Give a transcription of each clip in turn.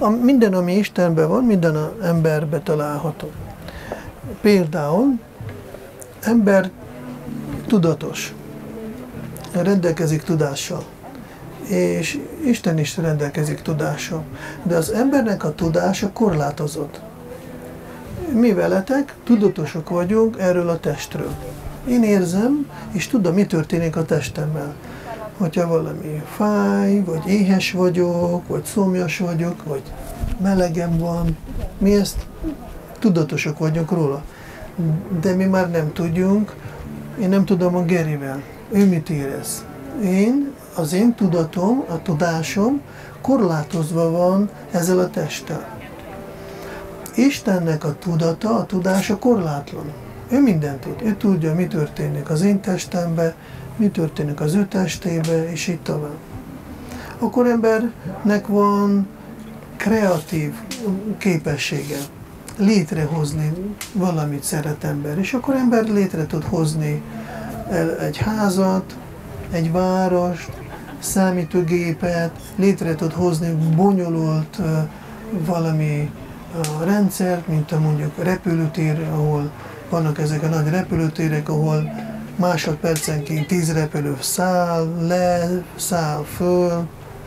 Minden, ami Istenben van, minden az emberben található. Például ember tudatos, rendelkezik tudással, és Isten is rendelkezik tudással, de az embernek a tudása korlátozott. Mi veletek tudatosok vagyunk erről a testről. Én érzem, és tudom, mi történik a testemmel. Hogyha valami fáj, vagy éhes vagyok, vagy szomjas vagyok, vagy melegem van, mi ezt tudatosok vagyunk róla. De mi már nem tudjunk, én nem tudom a Gerivel, ő mit érez. Az én tudatom, a tudásom korlátozva van ezzel a testtel. Istennek a tudata, a tudása korlátlan. Ő mindent tud. Ő tudja, mi történik az én testemben, mi történik az ő testébe, és így tovább. Akkor embernek van kreatív képessége létrehozni valamit szeret ember, és akkor ember létre tud hozni egy házat, egy várost, számítógépet, létre tud hozni bonyolult valami rendszert, mint mondjuk repülőtér, ahol vannak ezek a nagy repülőtérek, ahol másodpercenként 10 repülő száll le, száll föl.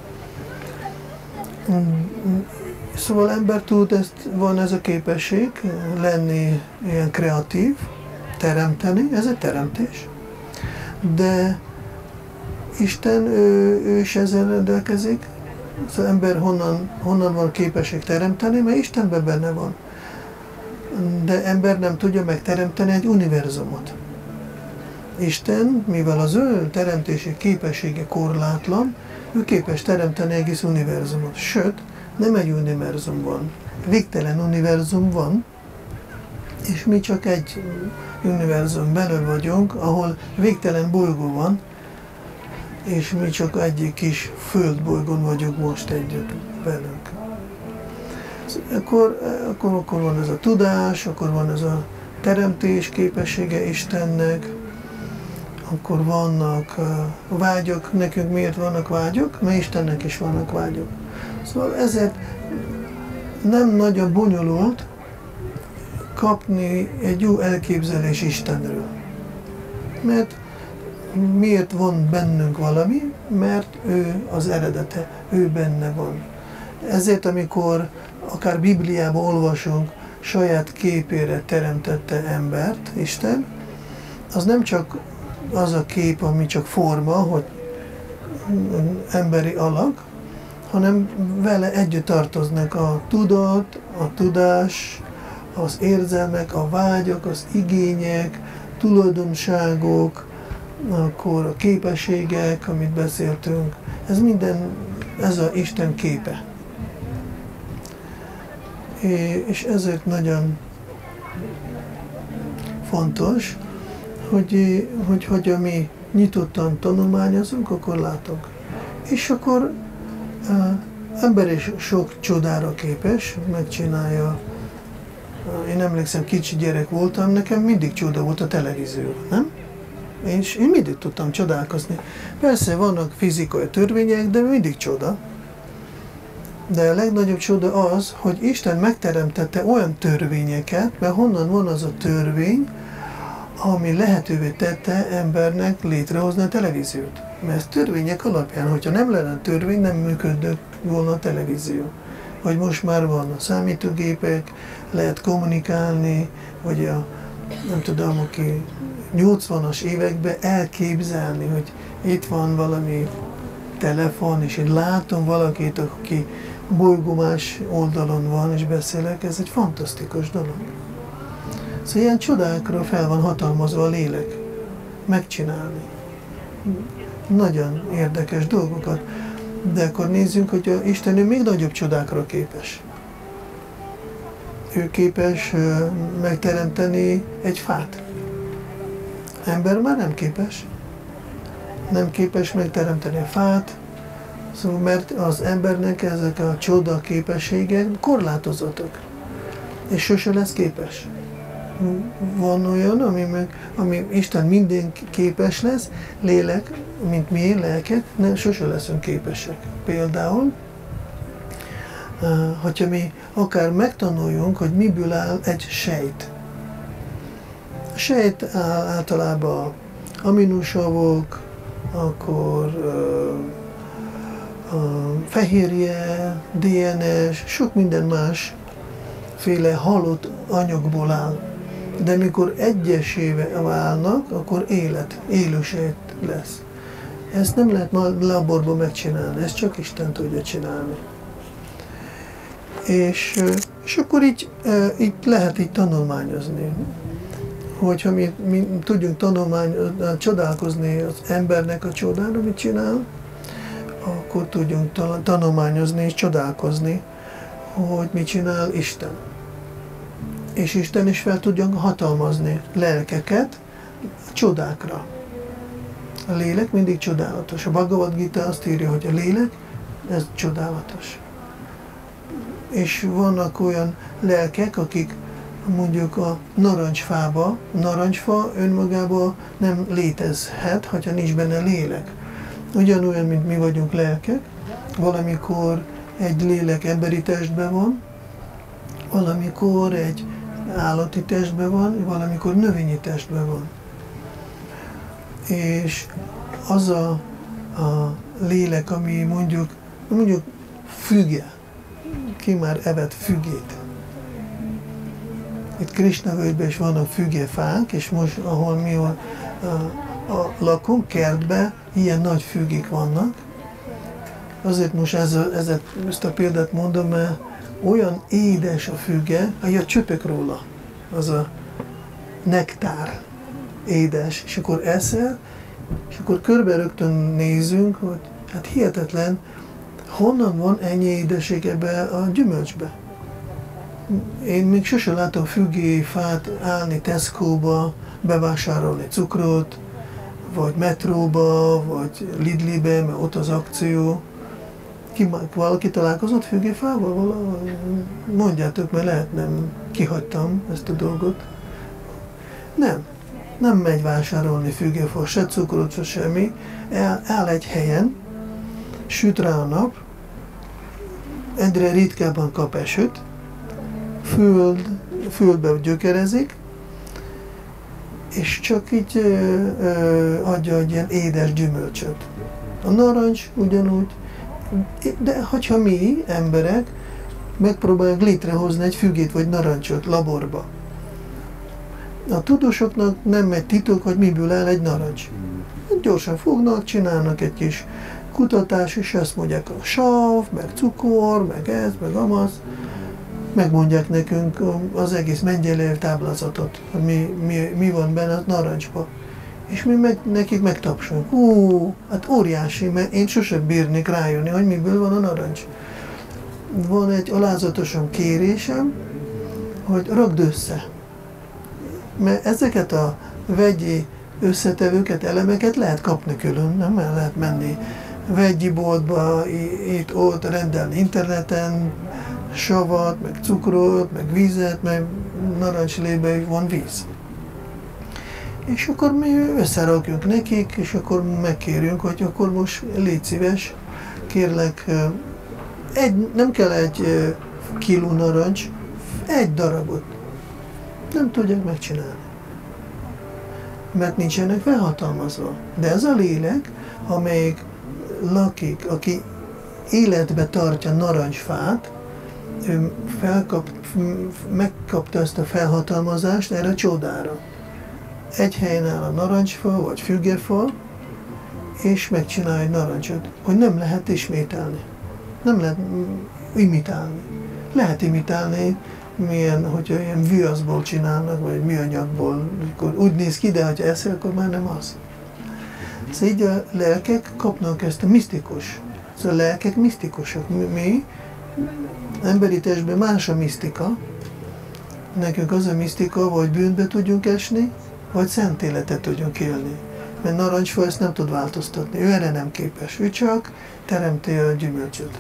Szóval ember tud, van ez a képesség lenni ilyen kreatív, teremteni, ez egy teremtés. De Isten, ő is ezzel rendelkezik. Az ember honnan van képesség teremteni, mert Istenben benne van. De ember nem tudja megteremteni egy univerzumot. Isten, mivel az ő teremtési képessége korlátlan, ő képes teremteni egész univerzumot. Sőt, nem egy univerzum van. Végtelen univerzum van, és mi csak egy univerzum belül vagyunk, ahol végtelen bolygó van, és mi csak egy kis földbolygón vagyunk most együtt velünk. Akkor van ez a tudás, akkor van ez a teremtés képessége Istennek, akkor vannak vágyok. Nekünk miért vannak vágyok? Mert Istennek is vannak vágyok. Szóval ezért nem nagyon bonyolult kapni egy jó elképzelés Istenről. Mert miért van bennünk valami? Mert ő az eredete, ő benne van. Ezért, amikor akár Bibliában olvasunk, saját képére teremtette embert, Isten, az nem csak az a kép, ami csak forma, hogy emberi alak, hanem vele együtt tartoznak a tudat, a tudás, az érzelmek, a vágyak, az igények, tulajdonságok, akkor a képességek, amit beszéltünk. Ez minden, ez az Isten képe. És ezért nagyon fontos, hogy mi nyitottan tanulmányozunk, akkor látunk. És akkor ember is sok csodára képes, megcsinálja. Én emlékszem, kicsi gyerek voltam, nekem mindig csoda volt a televízió, nem? És én mindig tudtam csodálkozni. Persze vannak fizikai törvények, de mindig csoda. De a legnagyobb csoda az, hogy Isten megteremtette olyan törvényeket, mert honnan van az a törvény, ami lehetővé tette embernek létrehozni a televíziót. Mert ez törvények alapján, hogyha nem lenne törvény, nem működött volna a televízió. Vagy most már van a számítógépek, lehet kommunikálni, vagy nem tudom, aki 80-as években elképzelni, hogy itt van valami telefon, és én látom valakit, aki bolygó más oldalon van, és beszélek, ez egy fantasztikus dolog. Szóval ilyen csodákra fel van hatalmazva a lélek megcsinálni. Nagyon érdekes dolgokat. De akkor nézzünk, hogy Isten még nagyobb csodákra képes. Ő képes megteremteni egy fát. Ember már nem képes. Nem képes megteremteni a fát, szóval mert az embernek ezek a csoda képességek korlátozottak. És sose lesz képes. Van olyan, ami Isten minden képes lesz, lélek, mint mi lelkek, sose leszünk képesek. Például hogyha mi akár megtanuljunk, hogy miből áll egy sejt. A sejt általában aminosavok, akkor fehérje, DNS, sok minden más féle halott anyagból áll. De mikor egyesével válnak, akkor élő sejt lesz. Ezt nem lehet laborban megcsinálni, ezt csak Isten tudja csinálni. És akkor így lehet így tanulmányozni. Hogyha mi tudjunk csodálkozni az embernek a csodára, amit csinál, akkor tudjunk tanulmányozni és csodálkozni, hogy mit csinál Isten. És Isten is fel tudja hatalmazni lelkeket csodákra. A lélek mindig csodálatos. A Bhagavad Gita azt írja, hogy a lélek, ez csodálatos. És vannak olyan lelkek, akik mondjuk a narancsfa önmagában nem létezhet, ha nincs benne lélek. Ugyanolyan, mint mi vagyunk lelkek, valamikor egy lélek emberi testben van, valamikor egy állati testben van, valamikor növényi testben van. És az a lélek, ami mondjuk füge, ki már evett fügét. Itt Krisna völgyben is vannak fügefák, és most, ahol mi lakunk, kertben, ilyen nagy fügék vannak. Azért most ezt a példát mondom, mert olyan édes a füge, hogy csöpök róla, az a nektár édes, és akkor eszel, és akkor körbe rögtön nézünk, hogy hát hihetetlen, honnan van ennyi édesség ebbe a gyümölcsbe. Én még sose látom fügéfát állni Tesco-ba, bevásárolni cukrot, vagy metróba, vagy Lidlibe, mert ott az akció. Valaki találkozott fügéfával? Mondjátok, mert lehet nem kihagytam ezt a dolgot. Nem megy vásárolni fügéfát, se cukrot, se semmi. Áll egy helyen, süt rá a nap, egyre ritkábban kap esőt, földbe gyökerezik, és csak így adja egy ilyen édes gyümölcsöt. A narancs ugyanúgy, de hogyha mi, emberek, megpróbáljuk létrehozni egy fügét vagy narancsot laborba. A tudósoknak nem egy titok, hogy miből áll egy narancs. Gyorsan fognak, csinálnak egy kis kutatás, és azt mondják, a sav, meg cukor, meg ez, meg amaz. Megmondják nekünk az egész Mendelejev táblázatot, hogy mi van benne a narancsba. És mi nekik megtapsolunk. Hát óriási, mert én sosem bírnék rájönni, hogy miből van a narancs. Van egy alázatosan kérésem, hogy rakd össze. Mert ezeket a vegyi összetevőket, elemeket lehet kapni külön, nem lehet menni vegyi boltba, itt-ott rendelni interneten, savat, meg cukrot, meg vízet, meg narancslébe van víz. És akkor mi összerakjunk nekik, és akkor megkérjünk, hogy akkor most légy szíves, kérlek, nem kell egy kiló narancs, egy darabot. Nem tudják megcsinálni. Mert nincsenek felhatalmazva. De ez a lélek, amelyik lakik, aki életbe tartja narancsfát, ő megkapta ezt a felhatalmazást erre a csodára. Egy helyen áll a narancsfa, vagy fügefa, és megcsinálja egy narancsot, hogy nem lehet ismételni. Nem lehet imitálni. Lehet imitálni, hogyha ilyen viaszból csinálnak, vagy műanyagból, akkor úgy néz ki, de ha eszel, akkor már nem az. Szóval így a lelkek kapnak ezt a misztikus. Szóval a lelkek misztikusak. Mi emberi testben más a misztika. Nekünk az a misztika, vagy bűnbe tudjunk esni, vagy szent életet tudjunk élni. Mert narancsfa ezt nem tud változtatni. Ő erre nem képes. Ő csak teremti a gyümölcsöt.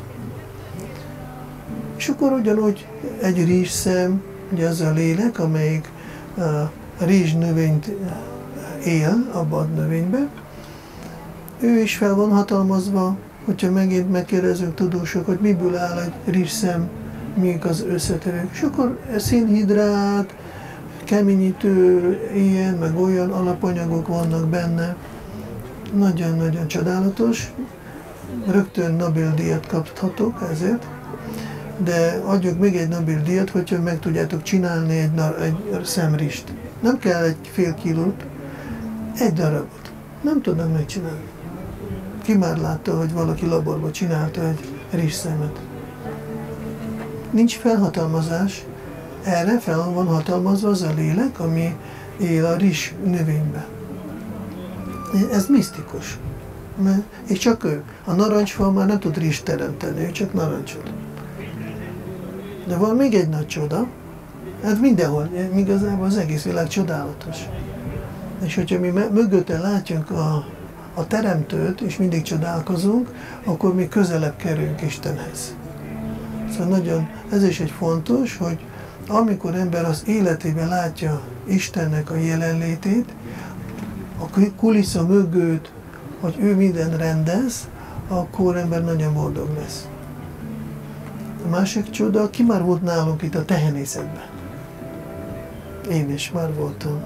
És akkor ugyanúgy egy rizsszem, ugye az a lélek, amelyik a rizsnövényt él abban a növényben, ő is fel van hatalmazva, hogyha megint megkérdezünk tudósokat, miből áll egy rizsszem, mik az összetevők, és akkor szénhidrát, keményítő, ilyen, meg olyan alapanyagok vannak benne. Nagyon-nagyon csodálatos. Rögtön Nobel-díjat kaphatok ezért, de adjuk még egy Nobel-díjat, hogyha meg tudjátok csinálni egy szemrist. Nem kell egy fél kilót, egy darabot. Nem tudom megcsinálni. Ki már látta, hogy valaki laborban csinálta egy rizsszemet? Nincs felhatalmazás. Erre fel van hatalmazva az a lélek, ami él a rizs növényben. Ez misztikus. És csak ő. A narancsfa már nem tud rizst teremteni, ő csak narancsot. De van még egy nagy csoda, hát mindenhol, igazából az egész világ csodálatos. És hogyha mi mögötte látjuk a teremtőt, és mindig csodálkozunk, akkor mi közelebb kerülünk Istenhez. Szóval nagyon, ez is egy fontos, hogy amikor ember az életében látja Istennek a jelenlétét, a kulissza mögött, hogy ő minden rendez, akkor ember nagyon boldog lesz. A másik csoda, ki már volt nálunk itt a tehenészetben? Én is már voltam.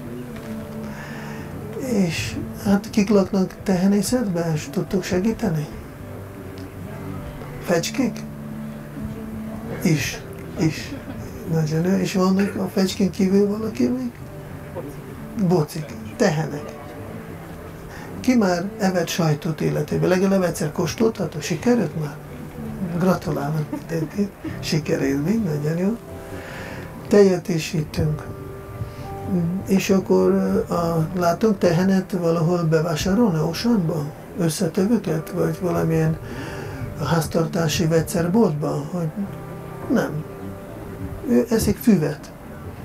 És hát kik laknak tehenészetben, és tudtok segíteni? Fecskék? Is. Nagyon jó. És vannak a fecskén kívül valaki még? Bocik. Tehenek. Ki már evett sajtot életében? Legalább egyszer kóstoltatok? Sikerült már? Gratulálok mindenkit. Sikerélmény, nagyon jó. Tejet is ittünk. És akkor látunk tehenet valahol bevásárolni Oceanban? Összetevőket? Vagy valamilyen háztartási vegyszerboltban? Hogy nem. Ő eszik füvet.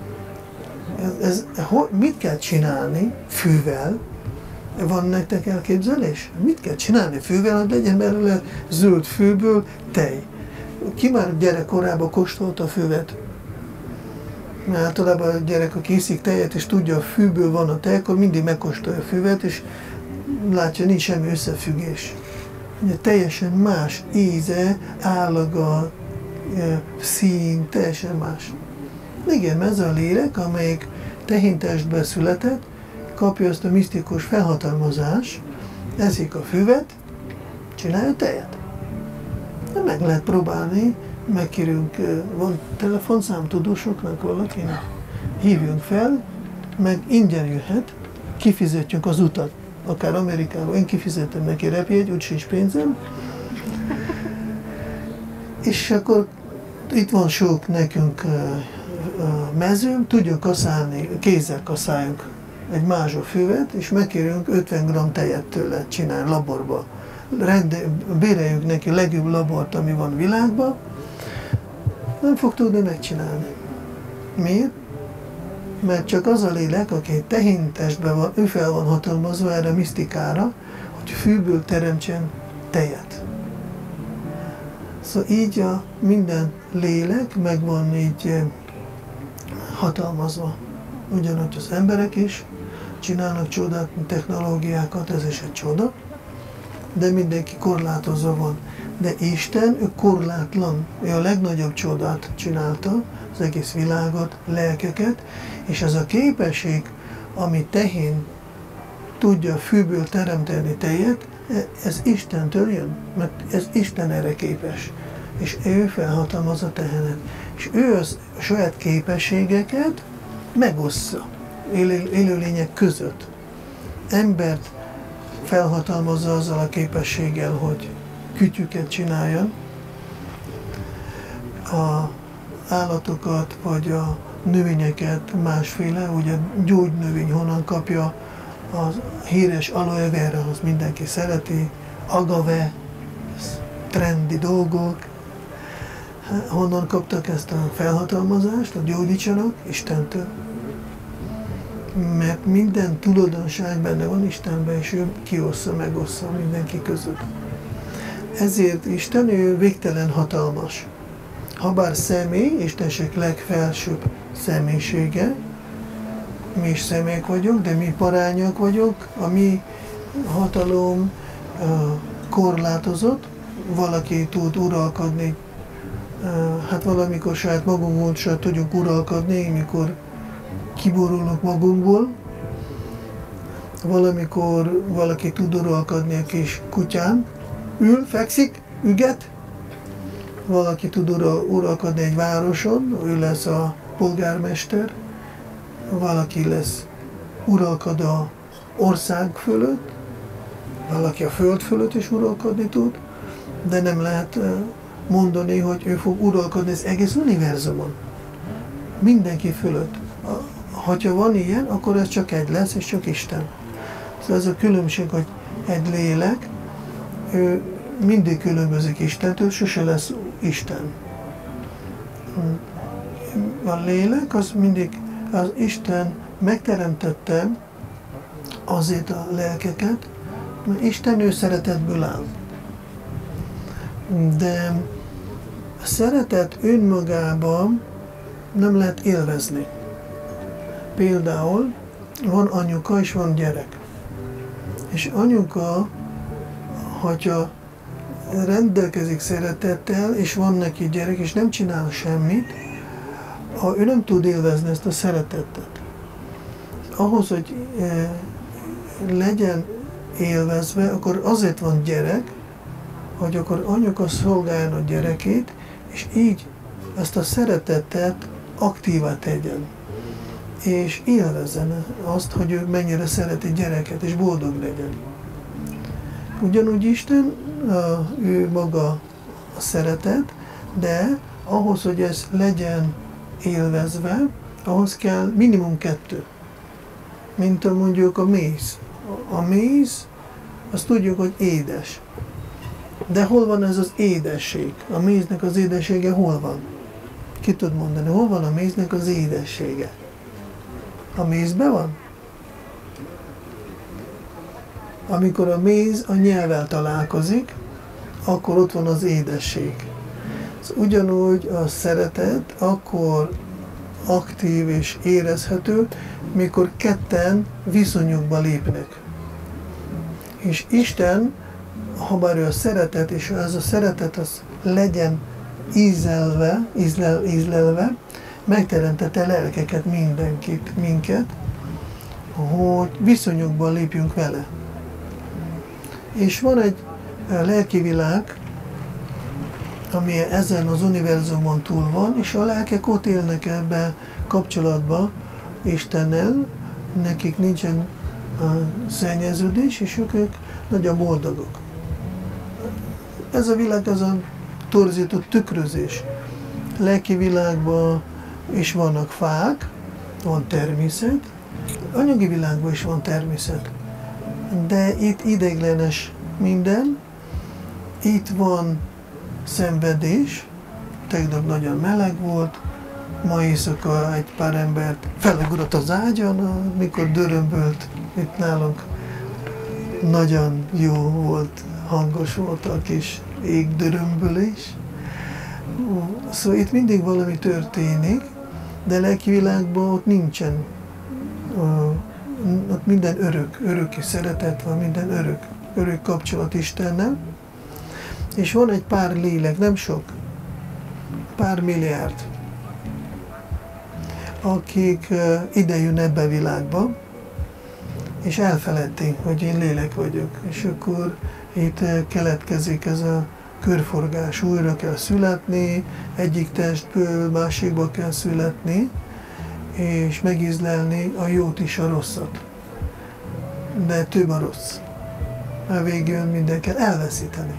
Mit kell csinálni fűvel? Van nektek elképzelés? Mit kell csinálni fűvel, hogy legyen belőle zöld fűből tej? Ki már gyerekkorában kóstolta a füvet? Mert általában a gyerek, aki iszik tejet, és tudja, a fűből van a tej, akkor mindig megkóstolja a füvet, és látja, nincs semmi összefüggés. Ugye teljesen más íze, állaga, szín, teljesen más. Igen, ez a lélek, amelyik tehintestben született, kapja azt a misztikus felhatalmazást, eszik a füvet, csinálja tejet. De meg lehet próbálni, megkérünk, van telefonszám tudósoknak valakinek, hívjunk fel, meg ingyen jöhet, kifizetjük az utat, akár Amerikába, én kifizettem neki repjegy, úgy sincs pénzem, és akkor itt van sok nekünk mező, tudjuk kaszálni, kézzel kaszáljunk egy mázsa füvet, és megkérünk 50 g tejet tőle csinálni laborba. Béreljük neki a legjobb labort, ami van világban, nem fog tudni megcsinálni. Miért? Mert csak az a lélek, aki tehintestben van, ő fel van hatalmazva erre a misztikára, hogy fűből teremtsen tejet. Szóval így minden lélek meg van így hatalmazva. Ugyanúgy az emberek is csinálnak csodát, technológiákat, ez is egy csoda, de mindenki korlátozva van. De Isten, ő korlátlan, ő a legnagyobb csodát csinálta, az egész világot, lelkeket, és ez a képesség, ami tehén tudja fűből teremteni tejet, ez Istentől jön, mert ez Isten erre képes. És ő felhatalmaz a tehenet. És ő a saját képességeket megossza élőlények között. Embert felhatalmazza azzal a képességgel, hogy kütyüket csináljon, a állatokat vagy a növényeket másféle, ugye gyógynövény honnan kapja, a híres aloe vera, az mindenki szereti, agave, trendi dolgok. Honnan kaptak ezt a felhatalmazást, a gyógyítsanak? Istentől. Mert minden tulajdonság benne van Istenben, és ő kiossza, megossza mindenki között. Ezért Isten, ő végtelen hatalmas. Habár személy, Istenség legfelsőbb személyisége, mi is személyek vagyunk, de mi parányak vagyunk, a mi hatalom, korlátozott, valaki tud uralkodni, hát valamikor saját magunkon sem tudjuk uralkodni, mikor kiborulunk magunkból, valamikor valaki tud uralkodni a kis kutyán, ül, fekszik, üget, valaki tud uralkodni egy városon, ő lesz a polgármester, valaki lesz uralkod a ország fölött, valaki a föld fölött is uralkodni tud, de nem lehet mondani, hogy ő fog uralkodni az egész univerzumon. Mindenki fölött. Ha van ilyen, akkor ez csak egy lesz, és csak Isten. Szóval ez a különbség, hogy egy lélek, ő mindig különbözik Istentől, sose lesz Isten. A lélek az mindig, az Isten megteremtette azért a lelkeket, mert Isten ő szeretetből áll. De a szeretet önmagában nem lehet élvezni. Például van anyuka és van gyerek. És anyuka, hogyha rendelkezik szeretettel, és van neki gyerek, és nem csinál semmit, ő nem tud élvezni ezt a szeretetet. Ahhoz, hogy legyen élvezve, akkor azért van gyerek, hogy akkor anyuka szolgáljon a gyerekét, és így ezt a szeretetet aktívá tegyen. És élvezzen azt, hogy ő mennyire szereti gyereket, és boldog legyen. Ugyanúgy Isten, ő maga a szeretet, de ahhoz, hogy ez legyen élvezve, ahhoz kell minimum 2. Mint mondjuk a méz. A méz, azt tudjuk, hogy édes. De hol van ez az édesség? A méznek az édessége hol van? Ki tud mondani, hol van a méznek az édessége? A mézben van? Amikor a méz a nyelvvel találkozik, akkor ott van az édesség. Ugyanúgy a szeretet akkor aktív és érezhető, mikor ketten viszonyokba lépnek. És Isten, habár ő a szeretet, és ez a szeretet az legyen ízlelve, megteremtette lelkeket, mindenkit, minket, hogy viszonyokban lépjünk vele. És van egy lelki világ, ami ezen az univerzumon túl van, és a lelkek ott élnek ebbe kapcsolatban Istennel, nekik nincsen szennyeződés, és ők nagyon boldogok. Ez a világ az a torzított tükrözés. Lelki világban is vannak fák, van természet, anyagi világban is van természet. De itt ideiglenes minden, itt van szenvedés, tegnap nagyon meleg volt, ma éjszaka egy pár embert felugrott az ágyon, mikor dörömbölt itt nálunk. Nagyon jó volt, hangos volt a kis égdörömbölés. Szóval itt mindig valami történik, de lelki világban ott nincsen. Ott minden öröki szeretet van, minden örök kapcsolat Istennel. És van egy pár lélek, nem sok, pár milliárd, akik idejön ebbe a világba, és elfeledték, hogy én lélek vagyok. És akkor itt keletkezik ez a körforgás, újra kell születni, egyik testből másikba kell születni, és megízlelni a jót is, a rosszat. De több a rossz. A végén minden kell elveszíteni.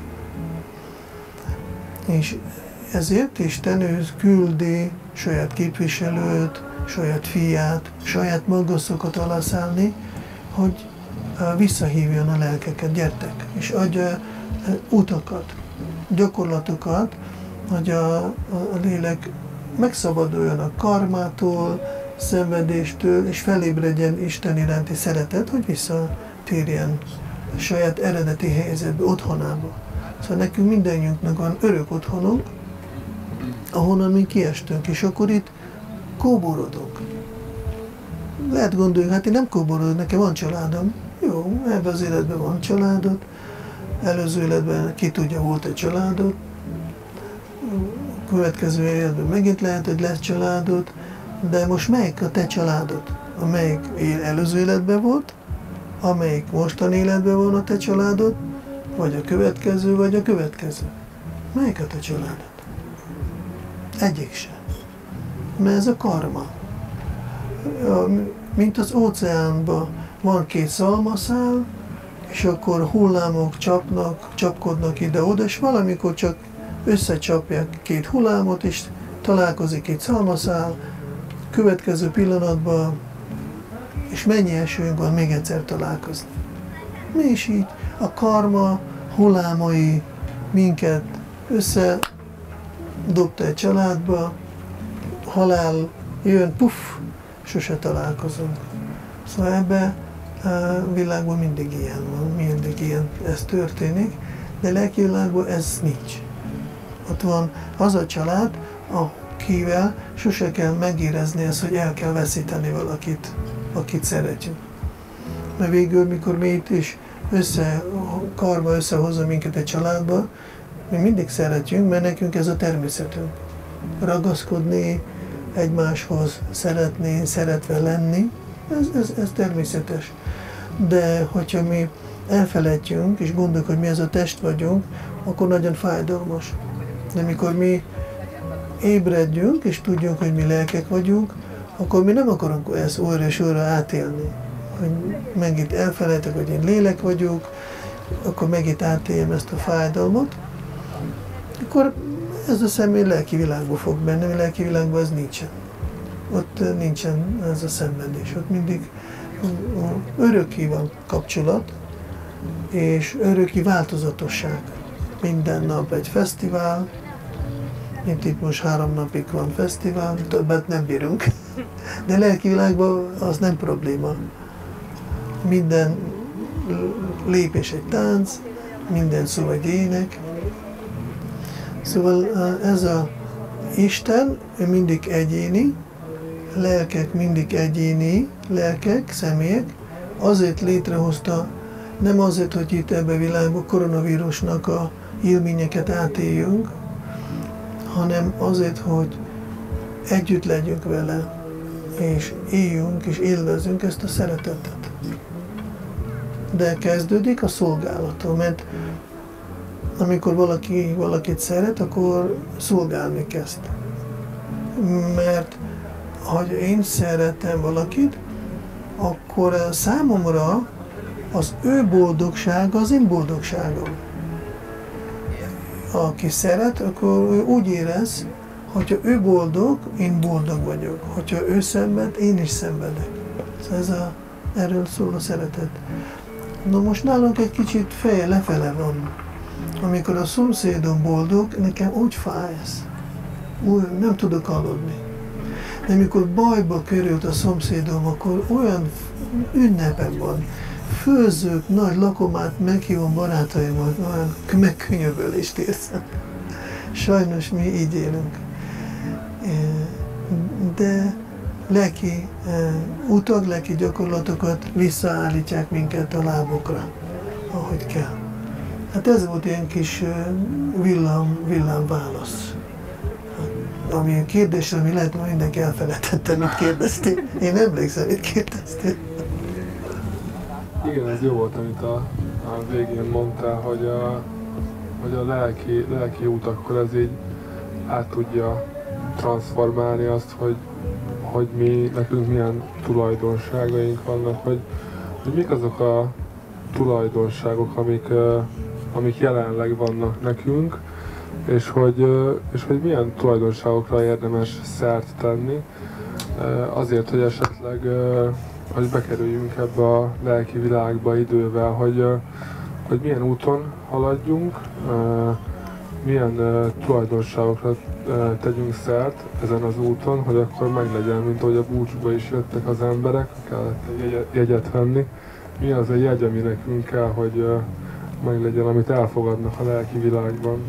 És ezért Isten ő küldi saját képviselőt, saját fiát, saját magaszokat alászállni, hogy visszahívjon a lelkeket, gyertek, és adja utakat, gyakorlatokat, hogy a lélek megszabaduljon a karmától, szenvedéstől, és felébredjen Isten iránti szeretet, hogy visszatérjen a saját eredeti helyzetbe, otthonába. Szóval nekünk mindannyiunknak van örök otthonunk, ahonnan mi kiestünk, és akkor itt kóborodunk. Lehet gondolni, hát én nem kóborodok, nekem van családom. Jó, ebben az életben van családod, előző életben ki tudja, volt egy családod, következő életben megint lehet, hogy lesz családod, de most melyik a te családod? Amelyik előző életben volt, amelyik mostani életben van a te családod, vagy a következő, vagy a következő. Melyik a te családod? Egyik sem. Mert ez a karma. Mint az óceánban van két szalmaszál, és akkor hullámok csapkodnak ide-oda, és valamikor csak összecsapják két hullámot, és találkozik két szalmaszál, következő pillanatban, és mennyi esőnk van még egyszer találkozni. Mi is így, a karma hullámai minket összedobta egy családba, halál jön, puff, sose találkozunk. Szóval ebben a világban mindig ilyen van, mindig ilyen ez történik, de lelki világban ez nincs. Ott van az a család, akivel sose kell megérezni ezt, hogy el kell veszíteni valakit, akit szeretjük. Mert végül, mikor mi itt is karma összehozza minket egy családba, mi mindig szeretjünk, mert nekünk ez a természetünk. Ragaszkodni egymáshoz, szeretni, szeretve lenni, ez természetes. De hogyha mi elfelejtjünk, és gondoljuk, hogy mi ez a test vagyunk, akkor nagyon fájdalmas. De mikor mi ébredjünk, és tudjunk, hogy mi lelkek vagyunk, akkor mi nem akarunk ezt újra és újra átélni. Hogy megint elfelejtek, hogy én lélek vagyok, akkor megint átéljem ezt a fájdalmat, akkor ez a személy lelki világba fog bennem, lelki világban ez nincsen. Ott nincsen ez a szenvedés, ott mindig örökké van kapcsolat, és örökké változatosság. Minden nap egy fesztivál, mint itt most 3 napig van fesztivál, többet nem bírunk, de lelki világban az nem probléma. Minden lépés egy tánc, minden szó egy ének. Szóval ez a Isten, ő mindig egyéni, lelkek mindig egyéni, lelkek, személyek, azért létrehozta, nem azért, hogy itt ebbe a világban koronavírusnak a élményeket átéljünk, hanem azért, hogy együtt legyünk vele, és éljünk, és élvezzünk ezt a szeretetet. De kezdődik a szolgálattól, mert amikor valakit szeret, akkor szolgálni kezd. Mert ha én szeretem valakit, akkor számomra az ő boldogsága az én boldogságom. Aki szeret, akkor ő úgy érez, hogyha ő boldog, én boldog vagyok. Hogyha ő szenved, én is szenvedek. Szóval erről szól a szeretet. Na most nálunk egy kicsit feje lefele van. Amikor a szomszédom boldog, nekem úgy fáj ez. Úgy nem tudok aludni. De amikor bajba került a szomszédom, akkor olyan ünnepem van. Főzök, nagy lakomát, meghívom barátaimat, olyan megkönyörülést érzem. Sajnos mi így élünk. De lelki utak, lelki gyakorlatokat visszaállítják minket a lábokra, ahogy kell. Hát ez volt ilyen kis villám válasz. Ami kérdésre, ami lehet, hogy mindenki elfelejtette, mit kérdeztél. Én emlékszem, mit kérdeztél. Igen, ez jó volt, amit a végén mondtál, hogy a lelki út, akkor ez így át tudja transformálni azt, hogy nekünk milyen tulajdonságaink vannak, hogy mik azok a tulajdonságok, amik jelenleg vannak nekünk, és hogy milyen tulajdonságokra érdemes szert tenni, azért, hogy esetleg hogy bekerüljünk ebbe a lelki világba idővel, hogy milyen úton haladjunk, milyen tulajdonságokra tegyünk szert ezen az úton, hogy akkor meglegyen, mint ahogy a búcsúba is jöttek az emberek, kellett egy jegyet venni. Mi az a jegy, ami nekünk kell, hogy meglegyen, amit elfogadnak a lelki világban?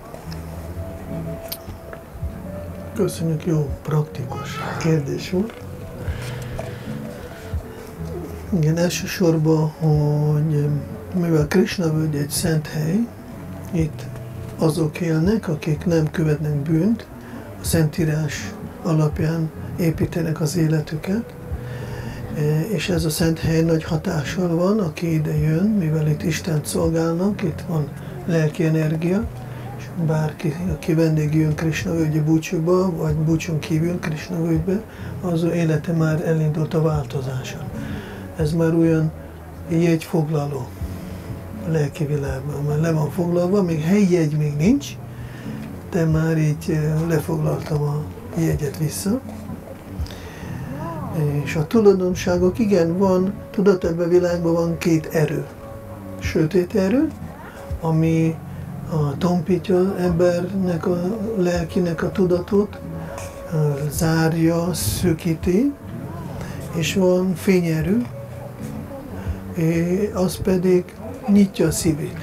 Köszönjük, jó, praktikus kérdés volt. Igen, elsősorban, hogy mivel Krisna völgy egy szent hely, itt azok élnek, akik nem követnek bűnt, a Szentírás alapján építenek az életüket, és ez a szent hely nagy hatással van, aki ide jön, mivel itt Istent szolgálnak, itt van lelki energia, és bárki, aki vendég jön Krisna völgyi búcsúba, vagy búcsún kívül Krisna völgybe, az ő élete már elindult a változáson. Ez már olyan jegyfoglaló a lelki világban, már le van foglalva, még helyi jegy még nincs, de már így lefoglaltam a jegyet vissza. És a tulajdonságok, igen, van, tudod, ebben a világban van két erő. Sötét erő, ami tompítja embernek, a lelkinek a tudatot, zárja, szűkíti, és van fényerő, az pedig nyitja a szívét.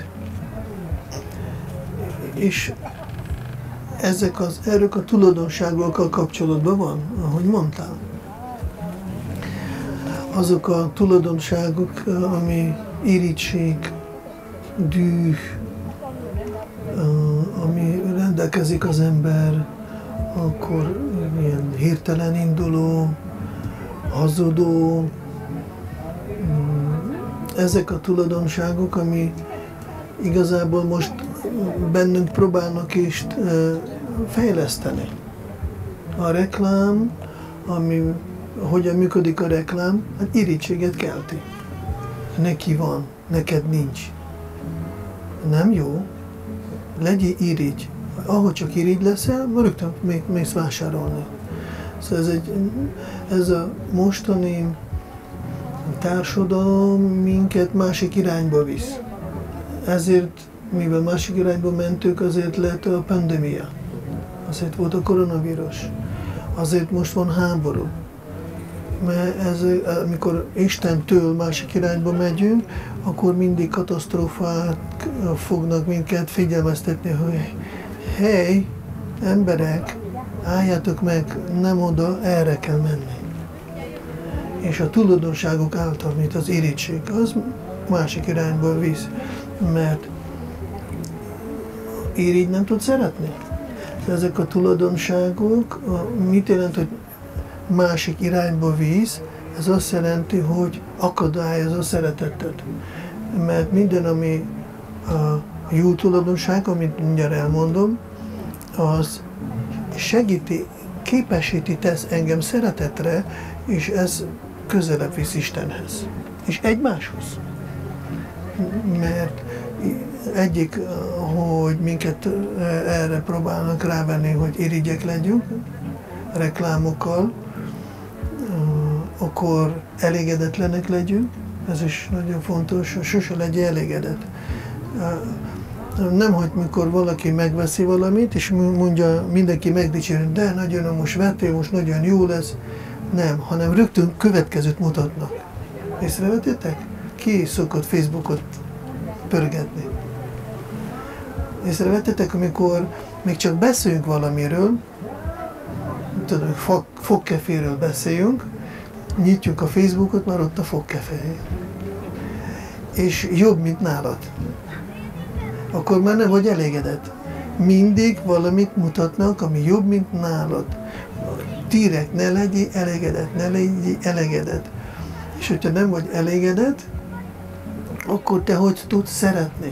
És ezek az erők a tulajdonságokkal kapcsolatban van, ahogy mondtál. Azok a tulajdonságok, ami irigység, düh, ami rendelkezik az ember, akkor ilyen hirtelen induló, hazudó, ezek a tulajdonságok, ami igazából most bennünk próbálnak is fejleszteni. A reklám, ami hogyan működik a reklám, hát irítséget kelti. Neki van, neked nincs. Nem jó? Legyél irigy. Ahogy csak irigy leszel, rögtön mész vásárolni. Szóval ez a mostani társadalom minket másik irányba visz. Ezért, mivel másik irányba mentünk, azért lett a pandémia. Azért volt a koronavírus. Azért most van háború. Mert amikor Istentől másik irányba megyünk, akkor mindig katasztrófák fognak minket figyelmeztetni, hogy hey, emberek, álljátok meg, nem oda, erre kell menni. És a tulajdonságok által, mint az irigység, az másik irányba visz, mert irigy nem tud szeretni. Ezek a tulajdonságok, mit jelent, hogy másik irányba víz, ez azt jelenti, hogy akadályozza a szeretetet. Mert minden, ami a jó tulajdonság, amit mindjárt elmondom, az segíti, képesíti tesz engem szeretetre, és ez közelebb visz Istenhez. És egymáshoz. Mert egyik, hogy minket erre próbálnak rávenni, hogy irigyek legyünk, reklámokkal, akkor elégedetlenek legyünk, ez is nagyon fontos, sose legyél elégedett. Nem, hogy mikor valaki megveszi valamit, és mondja, mindenki megdicséri, de nagyon most vettél, most nagyon jó lesz. Nem, hanem rögtön következőt mutatnak. Észrevettétek? Ki szokott Facebookot pörgetni? Észrevettétek, amikor még csak beszélünk valamiről, tudom, fogkeféről beszéljünk, nyitjuk a Facebookot, már ott a fogkefé. És jobb, mint nálad. Akkor már nem vagy elégedett. Mindig valamit mutatnak, ami jobb, mint nálad. Direkt, ne legyél elégedett, ne legyél elégedett. És hogyha nem vagy elégedett, akkor te hogy tudsz szeretni?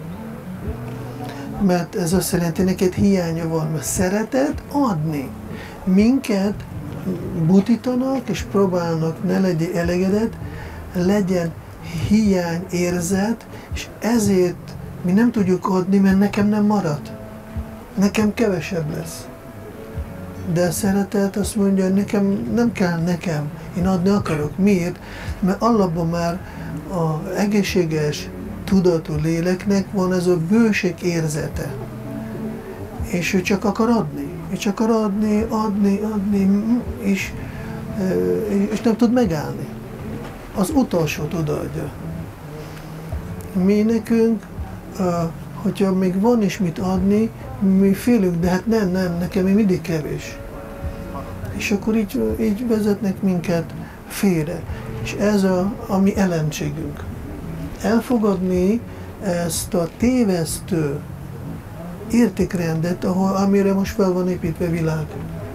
Mert ez azt jelenti, neked hiánya van, mert szereted adni. Minket butítanak és próbálnak, ne legyél elégedett, legyen hiányérzet, és ezért mi nem tudjuk adni, mert nekem nem marad. Nekem kevesebb lesz. De a szeretet azt mondja, hogy nekem nem kell nekem, én adni akarok. Miért? Mert alapban már az egészséges, tudatú léleknek van ez a bőség érzete. És ő csak akar adni. És csak akar adni, és nem tud megállni. Az utolsót odaadja. Mi nekünk, hogyha még van is mit adni, mi félünk, de hát nem, nekem még mindig kevés. És akkor így vezetnek minket félre. És ez a mi ellenségünk. elfogadni ezt a tévesztő értékrendet, amire most fel van építve világ.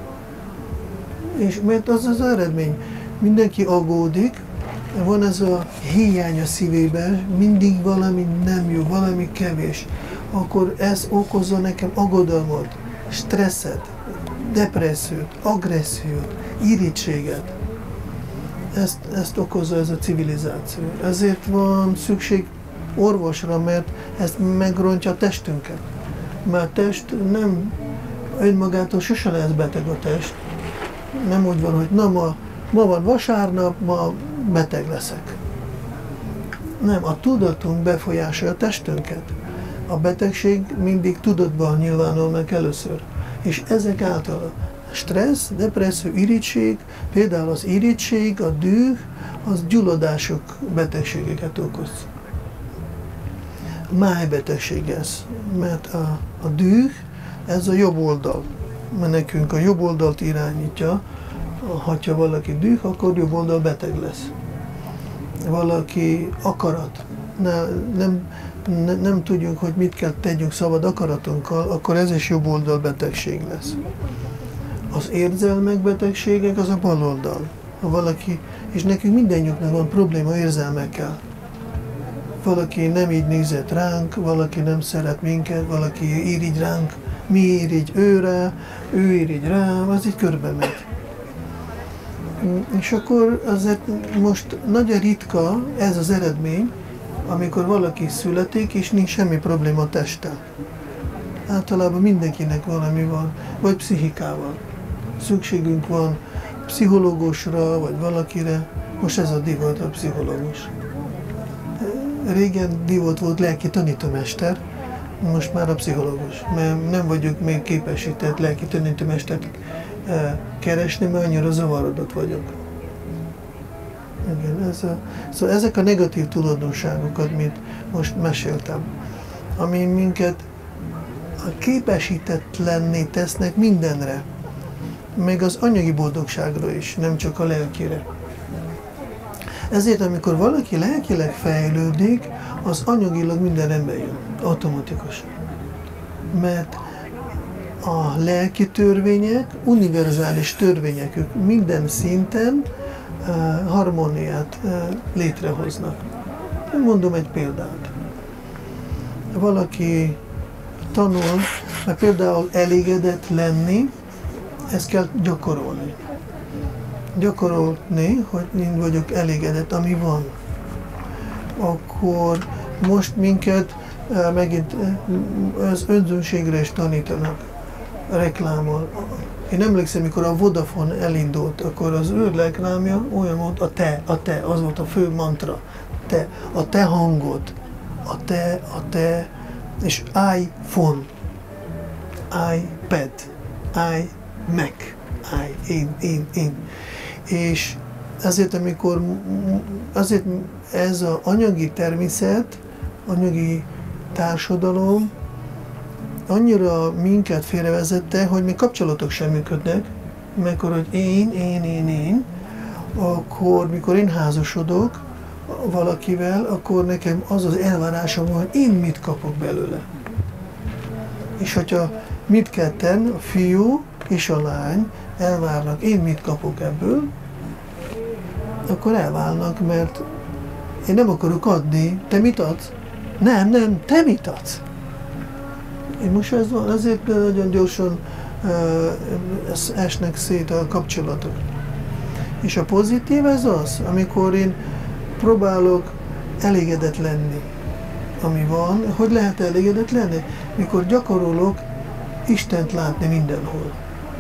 És mert az az eredmény. Mindenki aggódik, van ez a hiány a szívében, mindig valami nem jó, valami kevés. Akkor ez okozza nekem aggodalmat, stresszet, depressziót, agressziót, irítséget. Ezt okozza ez a civilizáció. Ezért van szükség orvosra, mert ez megrontja a testünket. Mert a test nem önmagától sose lesz beteg a test. Nem úgy van, hogy na ma van vasárnap, ma beteg leszek. Nem, a tudatunk befolyásolja a testünket. A betegség mindig tudatban nyilvánul meg először. És ezek által a stressz, depresszió, irítség, például az irítség, a düh, az gyulladások betegségeket okoz. Májbetegség ez, mert a düh, ez a jobb oldal. Mert nekünk a jobb oldalt irányítja, ha valaki düh, akkor jobb oldal beteg lesz. Valaki akarat, nem tudjuk, hogy mit kell tegyünk szabad akaratunkkal, akkor ez is jobb oldal betegség lesz. Az érzelmek betegségek az a bal oldal. Ha valaki, és nekünk mindennyiunknak van probléma érzelmekkel. Valaki nem így nézett ránk, valaki nem szeret minket, valaki irigy ránk, mi irigy őre, ő irigy rám, az így körbe megy. És akkor azért most nagyon ritka ez az eredmény, amikor valaki születik, és nincs semmi probléma a testtel. Általában mindenkinek valami van, vagy pszichikával. Szükségünk van pszichológusra, vagy valakire. Most ez a divat, a pszichológus. Régen divat volt lelki tanítómester, most már a pszichológus. Mert nem vagyok még képesített lelki tanítómestert keresni, mert annyira zavarodott vagyok. Igen, szóval ezek a negatív tulajdonságokat, mint most meséltem, ami minket képesítetlenné tesznek mindenre, még az anyagi boldogságra is, nem csak a lelkire. Ezért, amikor valaki lelkileg fejlődik, az anyagilag minden rendben jön, automatikusan. Mert a lelki törvények, univerzális törvények, ők minden szinten harmóniát létrehoznak. Mondom egy példát. Valaki tanul, mert például elégedett lenni, ezt kell gyakorolni. Gyakorolni, hogy én vagyok elégedett, ami van. Akkor most minket megint az önzőségre is tanítanak reklámmal. Én emlékszem, mikor a Vodafone elindult, akkor az ő reklámja olyan volt, a te, az volt a fő mantra. Te, a te hangod, a te, és iPhone, iPad, iMac, én. És azért, azért ez az anyagi természet, anyagi társadalom annyira minket félrevezette, hogy még kapcsolatok sem működnek, mert hogy én, akkor mikor én házasodok valakivel, akkor nekem az az elvárásom van, hogy én mit kapok belőle. És hogyha mindketten, a fiú és a lány elvárnak, én mit kapok ebből, akkor elválnak, mert én nem akarok adni, te mit adsz? Nem, te mit adsz? Én most ez van, azért nagyon gyorsan esnek szét a kapcsolatok. És a pozitív ez az, amikor én próbálok elégedett lenni, ami van. Hogy lehet elégedett lenni? Mikor gyakorolok Istent látni mindenhol.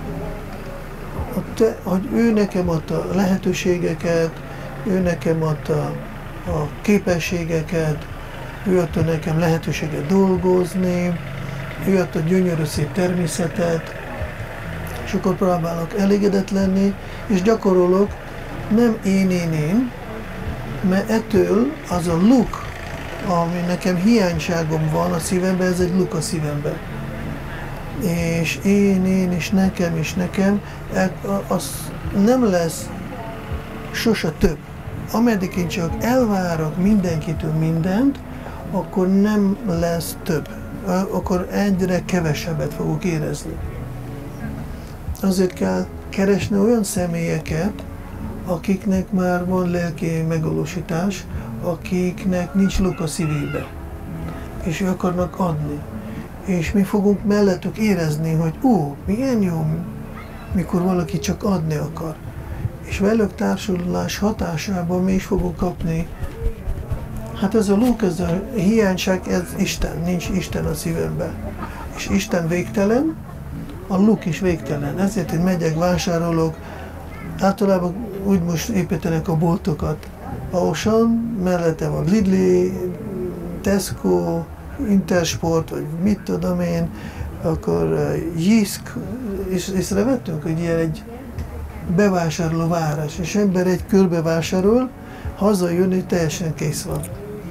Hogy ő nekem adta lehetőségeket, ő nekem adta a képességeket, ő adta nekem lehetőséget dolgozni, ő adta gyönyörű szép természetet, és akkor próbálok elégedett lenni, és gyakorolok nem én, mert ettől az a luk, ami nekem hiányságom van a szívemben, ez egy luk a szívemben. És én, és nekem, az nem lesz sose több. ameddig én csak elvárok mindenkitől mindent, akkor nem lesz több. Akkor egyre kevesebbet fogok érezni. Azért kell keresni olyan személyeket, akiknek már van lelki megvalósítás, akiknek nincs luk a szívébe, és ők akarnak adni. És mi fogunk mellettük érezni, hogy milyen jó, mikor valaki csak adni akar. És velük társulás hatásában mi is fogunk kapni. Hát ez a luk, ez a hiányság, ez Isten, nincs Isten a szívemben. És Isten végtelen, a luk is végtelen. Ezért én megyek, vásárolok. Általában úgy most építenek a boltokat. Auchan, mellette van Lidl, Tesco, Intersport, vagy mit tudom én, akkor Jysk, és észrevettünk, hogy ilyen egy bevásárló város, és ember egy körbe vásárol, hazajön, hogy teljesen kész van.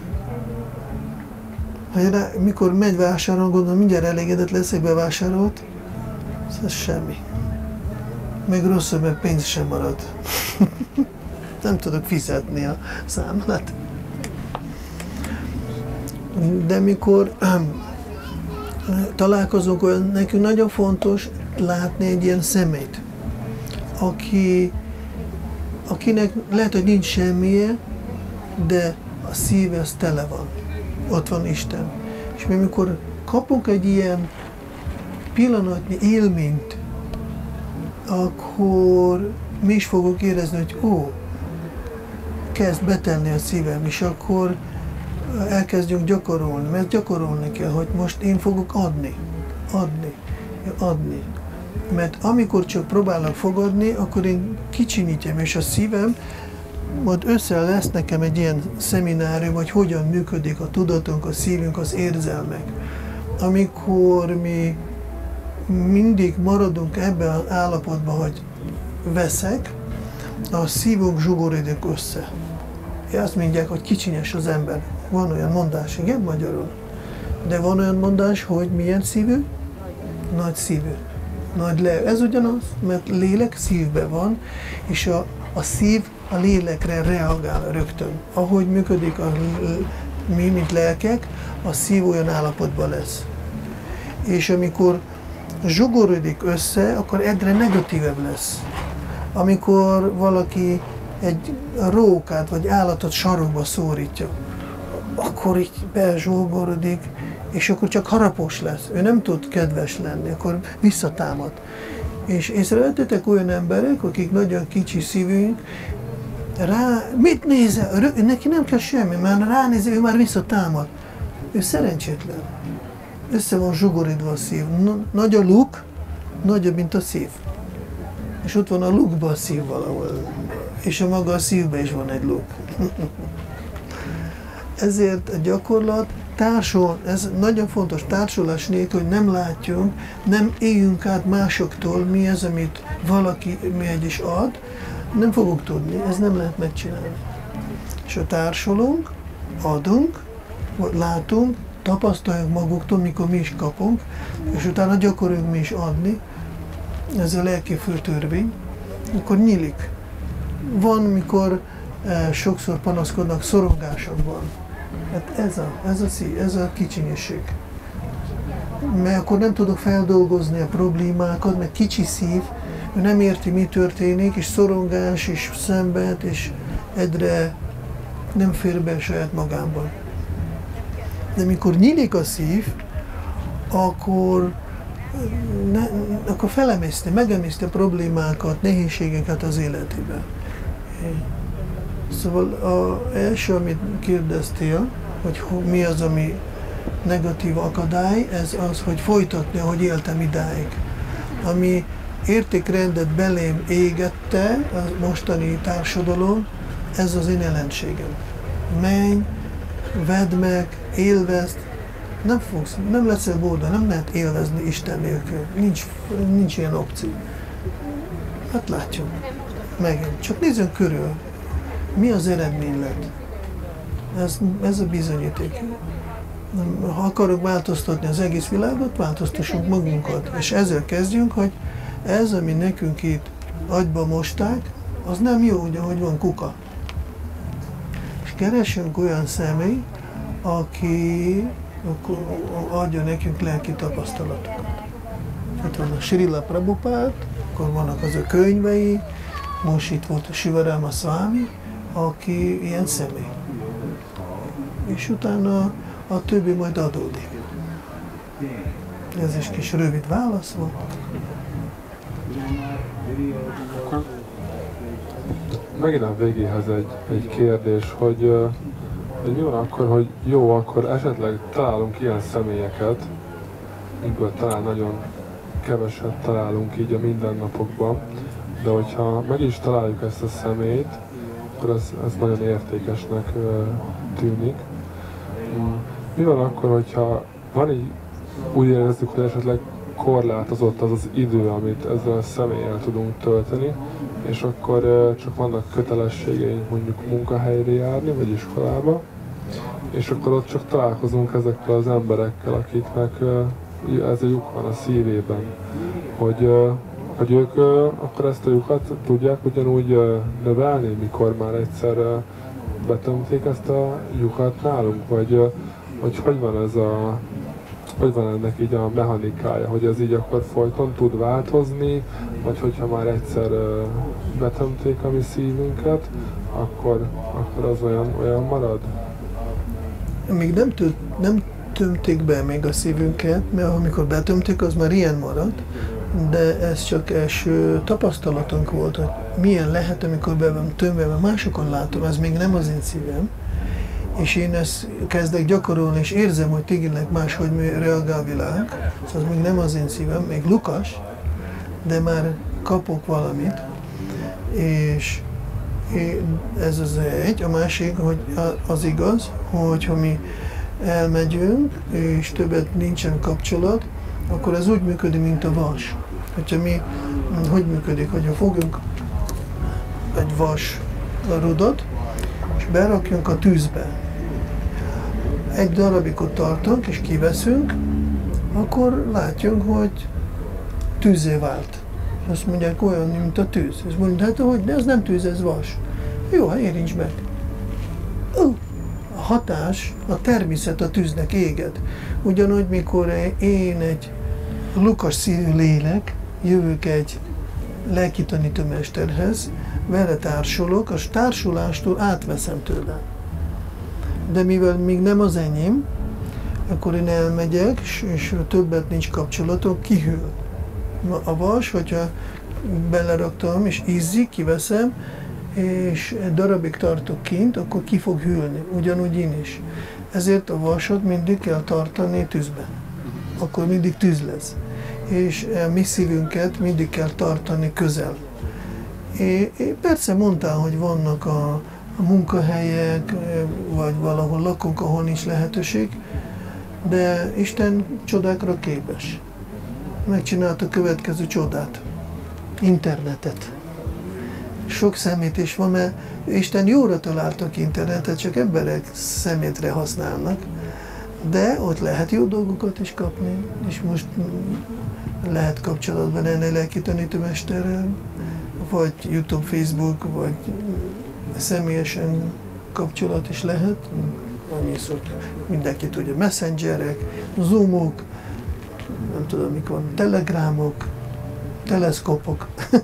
Mikor megy vásárolni, gondolom mindjárt elégedett lesz, hogy bevásárolt, ez semmi. Még rosszabb, mert pénz sem marad. Nem tudok fizetni a számlát. De mikor találkozunk, nekünk nagyon fontos látni egy ilyen szemét, akinek lehet, hogy nincs semmije, de a szíve az tele van. Ott van Isten. És mi mikor kapunk egy ilyen pillanatnyi élményt, akkor mi is fogok érezni, hogy kezd betelni a szívem, és akkor elkezdjünk gyakorolni, mert gyakorolni kell, hogy most én fogok adni. Mert amikor csak próbálok fogadni, akkor én kicsinyítem, és a szívem, majd össze lesz nekem egy ilyen szeminárium, hogy hogyan működik a tudatunk, a szívünk, az érzelmek. Amikor mi mindig maradunk ebben az állapotban, hogy veszek, a szívunk zsugorodik össze. Azt mondják, hogy kicsinyes az ember. Van olyan mondás, igen, magyarul. De van olyan mondás, hogy milyen szívű? Nagy szívű. Nagy lélek. Ez ugyanaz, mert lélek szívben van, és a szív a lélekre reagál rögtön. Ahogy működik mi, mint lelkek, a szív olyan állapotban lesz. És amikor zsugorodik össze, akkor egyre negatívebb lesz. Amikor valaki egy rókát vagy állatot sarokba szórítja, akkor így bezsugorodik, és akkor csak harapós lesz. Ő nem tud kedves lenni, akkor visszatámad. És észrevettetek olyan emberek, akik nagyon kicsi szívünk, mit nézel? Neki nem kell semmi, mert ránézi, ő már visszatámad. Ő szerencsétlen. Össze van zsugoridva a szív. Nagy a luk, nagyobb, mint a szív. És ott van a lukban a szív valahol. És a maga a szívben is van egy luk. Ezért a gyakorlat társul, ez nagyon fontos, társulás nélkül, hogy nem látjunk, nem éljünk át másoktól, mi az, amit valaki megy is ad, nem fogunk tudni, ez nem lehet megcsinálni. És ha társulunk, adunk, látunk, tapasztaljunk maguktól, mikor mi is kapunk, és utána gyakorolunk mi is adni, ez a lelki főtörvény, akkor nyílik. Van, mikor sokszor panaszkodnak, szorongásom van. Hát ez a kicsinyesség. Mert akkor nem tudok feldolgozni a problémákat, mert kicsi szív, ő nem érti, mi történik, és szorongás, és szenved, és egyre nem fér be saját magában. De mikor nyílik a szív, akkor megemészti a problémákat, nehézségeket az életében. Szóval az első, amit kérdeztél, hogy mi az, ami negatív akadály, ez az, hogy folytatni, ahogy éltem idáig. Ami értékrendet belém égette, a mostani társadalom, ez az én ellenségem. Menj, vedd meg, élvezd, nem leszel boldog, nem lehet élvezni Isten nélkül. Nincs ilyen opció. Hát látjuk. Megint. Csak nézzünk körül. Mi az eredmény lett? Ez a bizonyíték. Ha akarok változtatni az egész világot, változtassunk magunkat. És ezzel kezdjünk, hogy ez, ami nekünk itt agyba mosták, az nem jó, ugye, hogy van kuka. keresünk olyan személy, aki adja nekünk lelki tapasztalatokat. Itt van a Srila Prabhupád, akkor vannak az ő könyvei, most itt volt a Sivarama Swami, aki ilyen személy. És utána a többi majd adódik. Ez is kis rövid válasz volt. Akkor megint a végéhez egy kérdés, hogy mi van akkor, hogy jó, akkor esetleg találunk ilyen személyeket, minket talán nagyon keveset találunk így a mindennapokban, de hogyha meg is találjuk ezt a személyt, akkor ez nagyon értékesnek tűnik. Mi van akkor, hogyha van így, úgy érezzük, hogy esetleg korlátozott az az idő, amit ezzel a személlyel tudunk tölteni, és akkor csak vannak kötelességeink mondjuk munkahelyre járni, vagy iskolába, és akkor ott csak találkozunk ezekkel az emberekkel, akiknek ez a lyuk van a szívében, hogy ők akkor ezt a lyukat tudják ugyanúgy növelni, mikor már egyszer betömték ezt a lyukat nálunk, vagy hogy van ez hogy van ennek így a mechanikája, hogy ez így akkor folyton tud változni, vagy hogyha már egyszer betömték a mi szívünket, akkor az olyan marad? Még nem tömték be még a szívünket, mert amikor betömték, az már ilyen marad, de ez csak első tapasztalatunk volt, hogy milyen lehet, amikor be van tömve, mert másokon látom, ez még nem az én szívem, és én ezt kezdek gyakorolni, és érzem, hogy tényleg máshogy reagál a világ, szóval ez még nem az én szívem, még Lukas, de már kapok valamit, és ez az egy. A másik, hogy az igaz, hogyha mi elmegyünk, és többet nincsen kapcsolat, akkor ez úgy működik, mint a vas. Hogyha mi, hogy működik, hogyha fogunk egy vas rudat, és berakjunk a tűzbe. Egy darabikot tartunk, és kiveszünk, akkor látjuk, hogy tűzé vált. Azt mondják, olyan, mint a tűz. És mondják, hát hogy, de ez nem tűz, ez vas. Jó, hát érints meg. A hatás, a természet a tűznek éged. Ugyanúgy, mikor én egy Lukas szívű lélek, jövök egy lelki tanítómesterhez, vele társulok, a társulástól átveszem tőle. De mivel még nem az enyém, akkor én elmegyek, és többet nincs kapcsolatom, kihűl. A vas, hogyha beleraktam és ízzik, kiveszem, és egy darabig tartok kint, akkor ki fog hűlni, ugyanúgy én is. Ezért a vasat mindig kell tartani tűzben. Akkor mindig tűz lesz. És a mi szívünket mindig kell tartani közel. Persze mondtál, hogy vannak a munkahelyek, vagy valahol lakunk, ahol nincs lehetőség, de Isten csodákra képes. Megcsinálta a következő csodát. Internetet. Sok szemét is van, mert Isten jóra találtak internetet, csak emberek szemétre használnak. De ott lehet jó dolgokat is kapni, és most lehet kapcsolatban lenni lelki tanítómesterrel, vagy YouTube, Facebook, vagy személyesen kapcsolat is lehet. Annyiszor mindenki tudja, messengerek, zoomok, nem tudom mik van, telegramok, teleszkópok.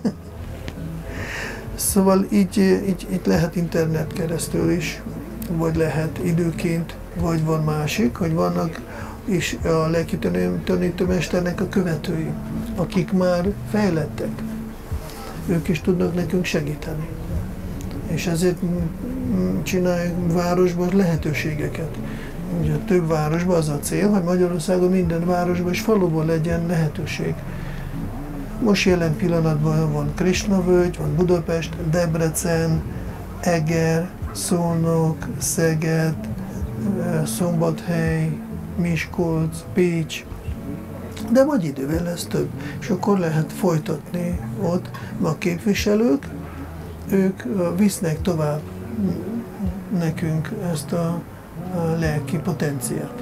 Szóval így lehet internet keresztül is, vagy lehet időként, vagy van másik, hogy vannak és a lelki tanítómesternek a követői, akik már fejlettek. Ők is tudnak nekünk segíteni. És ezért csináljuk városban lehetőségeket. Ugye több városban az a cél, hogy Magyarországon minden városban és faluban legyen lehetőség. Most jelen pillanatban van Krisnavölgy, van Budapest, Debrecen, Eger, Szolnok, Szeged, Szombathely, Miskolc, Pécs, de majd idővel lesz több, és akkor lehet folytatni ott. A képviselők, ők visznek tovább nekünk ezt a lelki potenciát.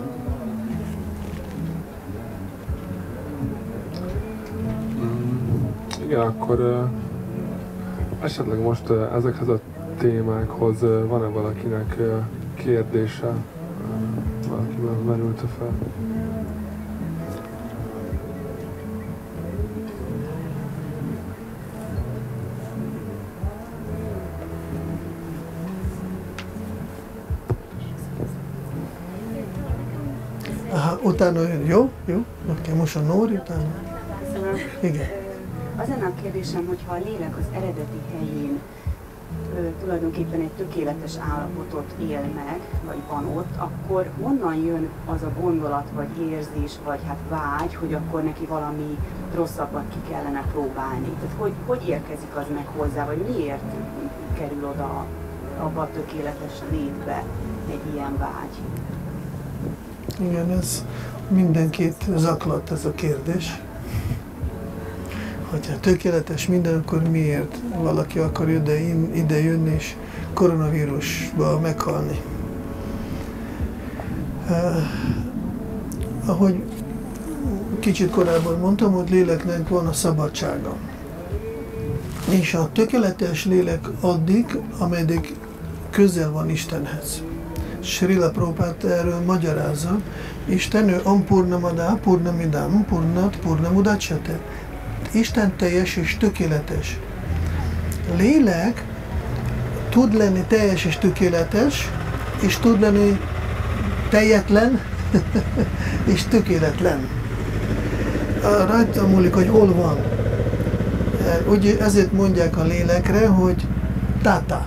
Igen, akkor esetleg most ezekhez a témákhoz van-e valakinek kérdése? Valaki merülte fel? Aha, utána jön, jó? Oké, most a Nóri, utána. Igen. Az lenne a kérdésem, hogy ha a lélek az eredeti helyén tulajdonképpen egy tökéletes állapotot él meg, vagy van ott, akkor honnan jön az a gondolat, vagy érzés, vagy hát vágy, hogy akkor neki valami rosszabbat ki kellene próbálni? Tehát hogy érkezik az meg hozzá, vagy miért kerül oda abba a tökéletes létbe egy ilyen vágy? Igen, ez mindenkit zaklat ez a kérdés. Hogyha tökéletes minden, akkor miért valaki akar ide jönni és koronavírusba meghalni? Ahogy kicsit korábban mondtam, hogy léleknek van a szabadsága. És a tökéletes lélek addig, ameddig közel van Istenhez. Srila Prabhupád erről magyarázza, Isten ő Ampurnamada, Purnamidam, Purnat, Purnamudacsyate. Isten teljes és tökéletes. Lélek tud lenni teljes és tökéletes, és tud lenni teljetlen és tökéletlen. Rajta múlik, hogy hol van. Ugye ezért mondják a lélekre, hogy Tata.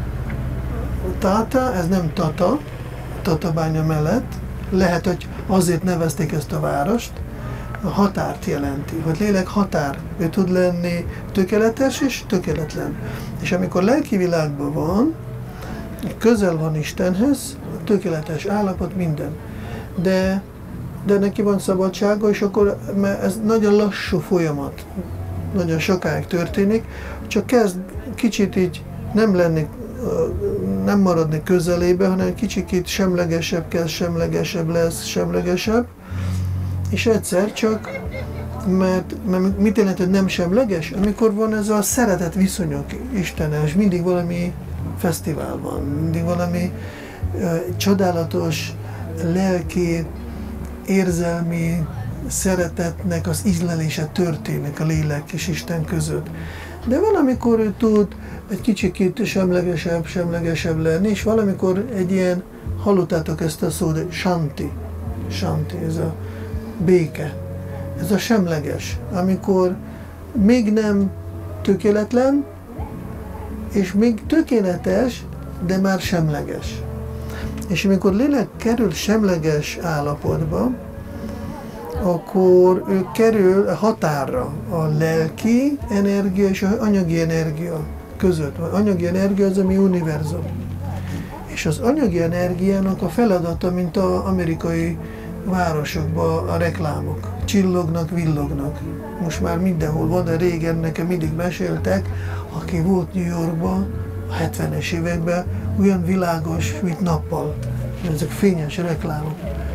Tata, ez nem Tata, Tatabánya mellett. Lehet, hogy azért nevezték ezt a várost. A határt jelenti, hogy lélek határ. Ő tud lenni tökéletes és tökéletlen. És amikor lelki világban van, közel van Istenhez, tökéletes állapot minden. De neki van szabadsága, és akkor mert ez nagyon lassú folyamat. Nagyon sokáig történik, csak kezd kicsit így nem maradni közelébe, hanem kicsit semlegesebb kezd, semlegesebb lesz, semlegesebb. És egyszer csak, mert mit jelent, hogy nem semleges? Amikor van ez a szeretet viszonyok Istenes, mindig valami fesztivál van, mindig valami csodálatos, lelki, érzelmi szeretetnek az ízlelése történik a lélek és Isten között. De valamikor ő tud egy kicsit semlegesebb lenni, és valamikor egy ilyen, hallottátok ezt a szót, hogy shanti, ez a béke. Ez a semleges, amikor még nem tökéletlen, és még tökéletes, de már semleges. És amikor lélek kerül semleges állapotba, akkor ő kerül a határra a lelki energia és az anyagi energia között. Az anyagi energia az, ami univerzum. És az anyagi energiának a feladata, mint az amerikai városokban a reklámok. Csillognak, villognak. Most már mindenhol van, de régen nekem mindig meséltek, aki volt New Yorkban, a 70-es években, olyan világos, mint nappal. Ezek fényes reklámok.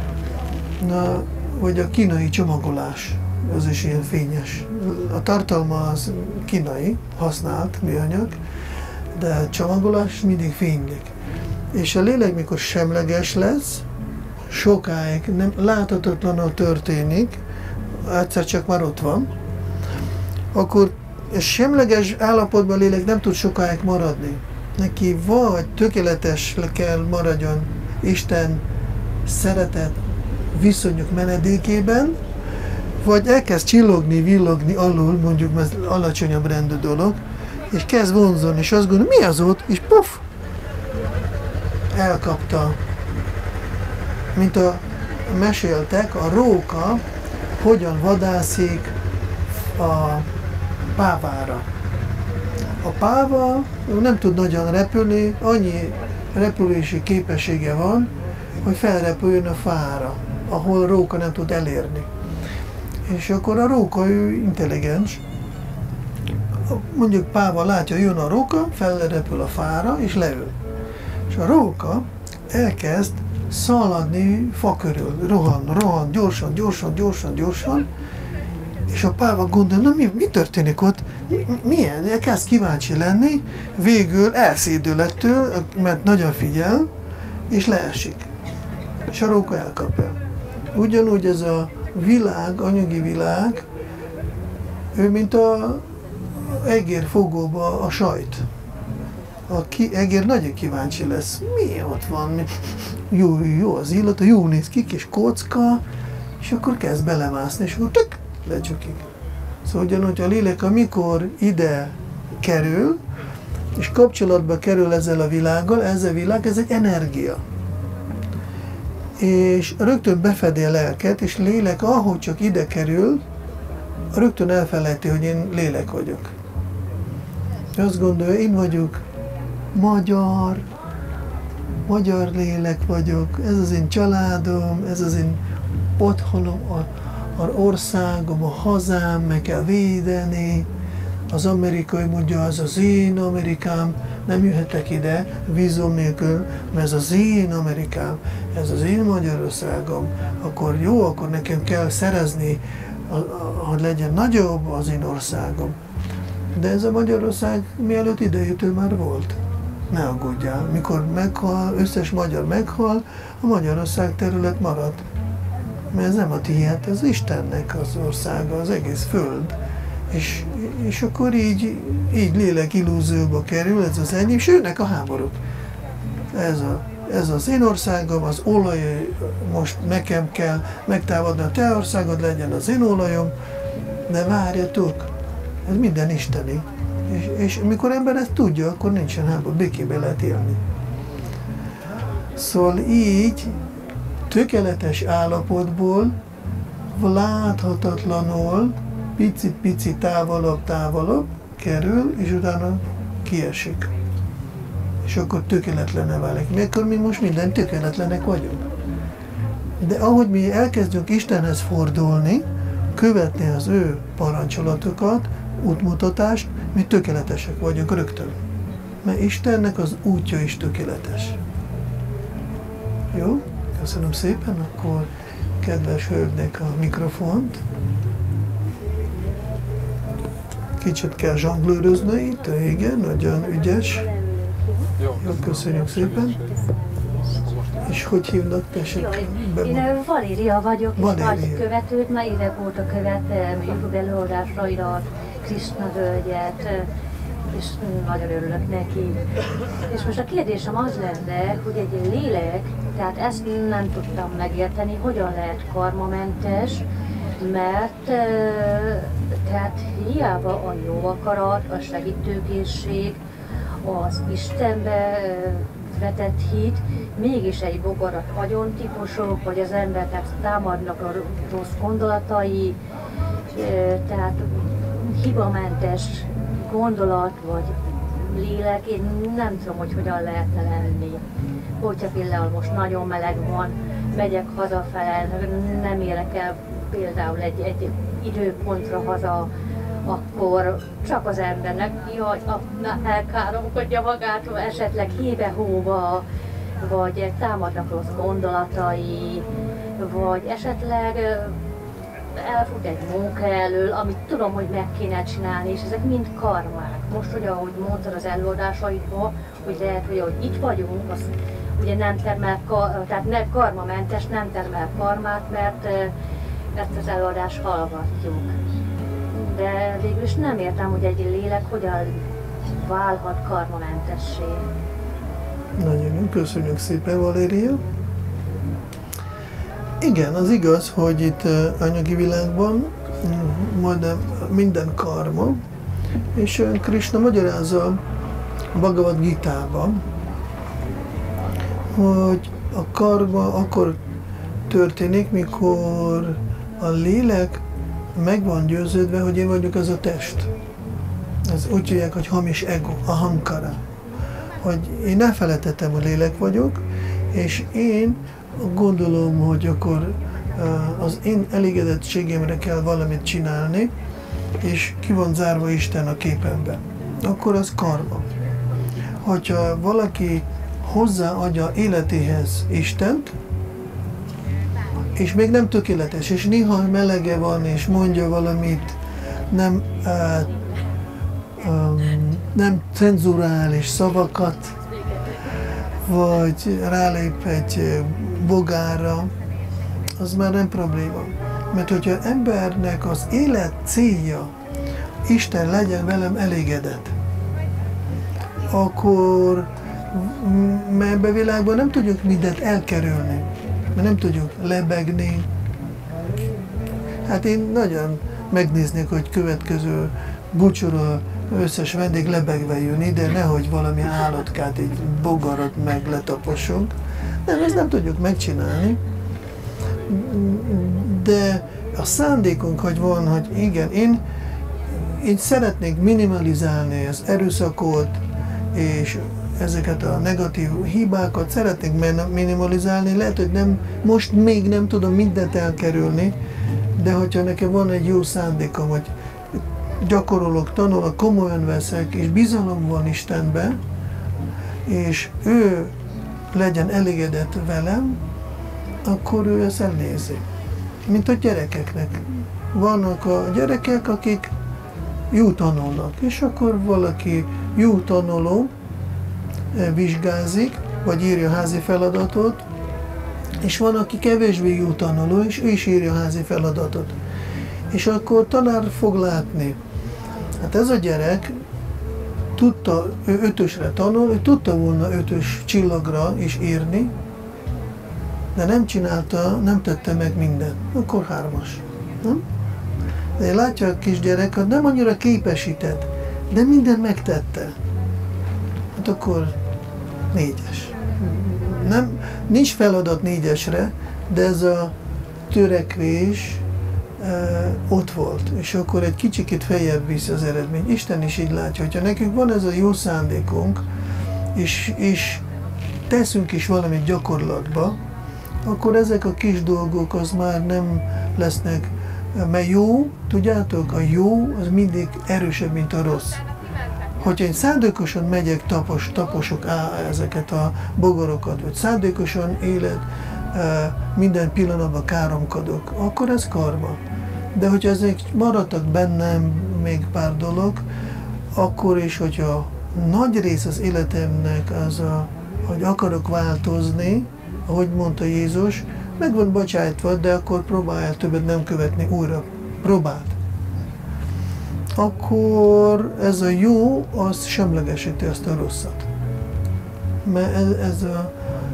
Na, vagy a kínai csomagolás, az is ilyen fényes. A tartalma az kínai, használt műanyag, de a csomagolás mindig fénylik. És a lélek, mikor semleges lesz, sokáig nem láthatatlanul történik, egyszer csak már ott van, akkor semleges állapotban a lélek nem tud sokáig maradni. Neki vagy tökéletes kell maradjon Isten szeretet viszonyok menedékében, vagy elkezd csillogni, villogni alul, mondjuk ez alacsonyabb rendű dolog, és kezd vonzani, és azt gondolja, mi az ott? És puff! Elkapta. Mint meséltek, a róka hogyan vadászik a pávára. A páva nem tud nagyon repülni, annyi repülési képessége van, hogy felrepüljön a fára, ahol a róka nem tud elérni. És akkor a róka, ő intelligens, mondjuk páva látja, jön a róka, felrepül a fára, és leül. És a róka elkezd szaladni fa körül, rohan, gyorsan, És a páva gondol, na mi történik ott? Milyen? Kezd kíváncsi lenni, végül elszédül ettől, mert nagyon figyel, és leesik. És a róka elkapja. Ugyanúgy ez a világ, anyagi világ, ő mint a egérfogóba a sajt. Egér nagyon kíváncsi lesz. Mi ott van? Jó az illata, jó néz ki, kis kocka, és akkor kezd belemászni, és akkor tök, lecsukik. Szóval ugyanúgy a lélek, amikor ide kerül, és kapcsolatba kerül ezzel a világgal, ez a világ, ez egy energia. És rögtön befedi a lelket, és lélek, ahogy csak ide kerül, rögtön elfelejti, hogy én lélek vagyok. Azt gondolja, én vagyok magyar lélek vagyok, ez az én családom, ez az én otthonom, az országom, a hazám, meg kell védeni. Az amerikai mondja, az az én Amerikám, nem jöhetek ide vízum nélkül, mert ez az én Amerikám, ez az én Magyarországom, akkor jó, akkor nekem kell szerezni, hogy legyen nagyobb az én országom. De ez a Magyarország mielőtt idejöttől már volt. Ne aggódjál, mikor meghal, összes magyar meghal, a Magyarország terület marad. Mert ez nem a tiéd, ez Istennek az országa, az egész föld. És akkor így lélek illúzióba kerül, ez az enyém, és jönnek a háborúk. Ez az én országom, az olaj, most nekem kell megtámadni a te országod, legyen az én olajom, de várjatok, ez minden isteni. És mikor ember ezt tudja, akkor nincsen háború, békében lehet élni. Szóval így tökéletes állapotból láthatatlanul pici távolabb kerül, és utána kiesik. És akkor tökéletlenné válik. Mikor mi most minden tökéletlenek vagyunk. De ahogy mi elkezdünk Istenhez fordulni, követni az ő parancsolatokat, útmutatást, mi tökéletesek vagyunk rögtön. Mert Istennek az útja is tökéletes. Jó? Köszönöm szépen, akkor kedves hölgynek a mikrofont. Kicsit kell zsanglőrözni itt, igen, nagyon ügyes. Jó, köszönjük szépen. És hogy hívnak, tessék? Én Valéria vagyok, és nagy követőt, már évek óta követem YouTube előadásaidat, Krishna völgyet, és nagyon örülök neki. És most a kérdésem az lenne, hogy egy lélek, tehát ezt nem tudtam megérteni, hogyan lehet karmamentes, mert tehát hiába a jó akarat, a segítőkészség, az Istenbe vetett hit, mégis egy bogarat agyontípusok, vagy az embernek támadnak a rossz gondolatai, tehát hibamentes gondolat, vagy lélek, én nem tudom, hogy hogyan lehetne lenni. Hogyha például most nagyon meleg van, megyek hazafele, nem érek el például egy időpontra haza, akkor csak az embernek, jaj, elkáromkodja magát, esetleg hébe-hóba, vagy támadnak rossz gondolatai, vagy esetleg elfut egy munka elől, amit tudom, hogy meg kéne csinálni, és ezek mind karmák. Most, hogy ahogy mondtad az előadásaidban, hogy lehet, hogy ahogy itt vagyunk, az ugye nem termel, tehát karmamentes, nem termel karmát, mert ezt az előadást hallgatjuk. De végül is nem értem, hogy egy lélek hogyan válhat karmamentessé. Nagyon köszönjük szépen, Valéria. Igen, az igaz, hogy itt anyagi világban majdnem minden karma, és Krishna magyarázza a Bhagavad Gitában, hogy a karma akkor történik, mikor a lélek meg van győződve, hogy én vagyok az a test. Ez úgy hívják, hogy hamis ego, a hankara. Hogy én elfelejtettem, hogy lélek vagyok, és én gondolom, hogy akkor az én elégedettségemre kell valamit csinálni, és ki van zárva Isten a képemben. Akkor az karma. Hogyha valaki hozzáadja életéhez Istent, és még nem tökéletes, és néha melege van, és mondja valamit, nem cenzurális szavakat, vagy rálép egy bogára, az már nem probléma. Mert hogyha embernek az élet célja, Isten legyen velem elégedett, akkor ebben a világban nem tudjuk mindent elkerülni, mert nem tudjuk lebegni. Hát én nagyon megnéznék, hogy következő búcsúra összes vendég lebegve jön ide, nehogy valami állatkát, egy bogarat meg letaposunk. Nem, ezt nem tudjuk megcsinálni. De a szándékunk, hogy van, hogy igen, én szeretnék minimalizálni az erőszakot, és ezeket a negatív hibákat szeretnék minimalizálni. Lehet, hogy most még nem tudom mindent elkerülni, de hogyha nekem van egy jó szándékom, hogy gyakorolok, tanulok, komolyan veszek, és bizalom van Istenben, és ő legyen elégedett velem, akkor ő ezt elnézi. Mint a gyerekeknek. Vannak a gyerekek, akik jó tanulnak, és akkor valaki jó tanuló vizsgázik, vagy írja házi feladatot, és van, aki kevésbé jó tanuló, és ő is írja házi feladatot. És akkor tanár fog látni. Hát ez a gyerek tudta, ő 5-ösre tanul, ő tudta volna 5-ös csillagra is írni, de nem csinálta, nem tette meg mindent. Akkor 3-as. Nem? De látja a kisgyerek, hogy nem annyira képesített, de mindent megtette. Hát akkor 4-es. Nincs feladat 4-esre, de ez a törekvés ott volt, és akkor egy kicsikét feljebb viszi az eredmény. Isten is így látja, hogyha nekünk van ez a jó szándékunk, és teszünk is valamit gyakorlatba, akkor ezek a kis dolgok az már nem lesznek, mert jó, tudjátok, a jó az mindig erősebb, mint a rossz. Hogyha én szándékosan megyek, taposok ezeket a bogarokat, vagy szándékosan minden pillanatban káromkodok, akkor ez karma. De hogyha ezek maradtak bennem még pár dolog, akkor is, hogyha nagy rész az életemnek az, hogy akarok változni, ahogy mondta Jézus, meg van bocsájtva, de akkor próbálj többet nem követni újra. Próbáld. Akkor ez a jó, az semlegesíti azt a rosszat. Mert ez a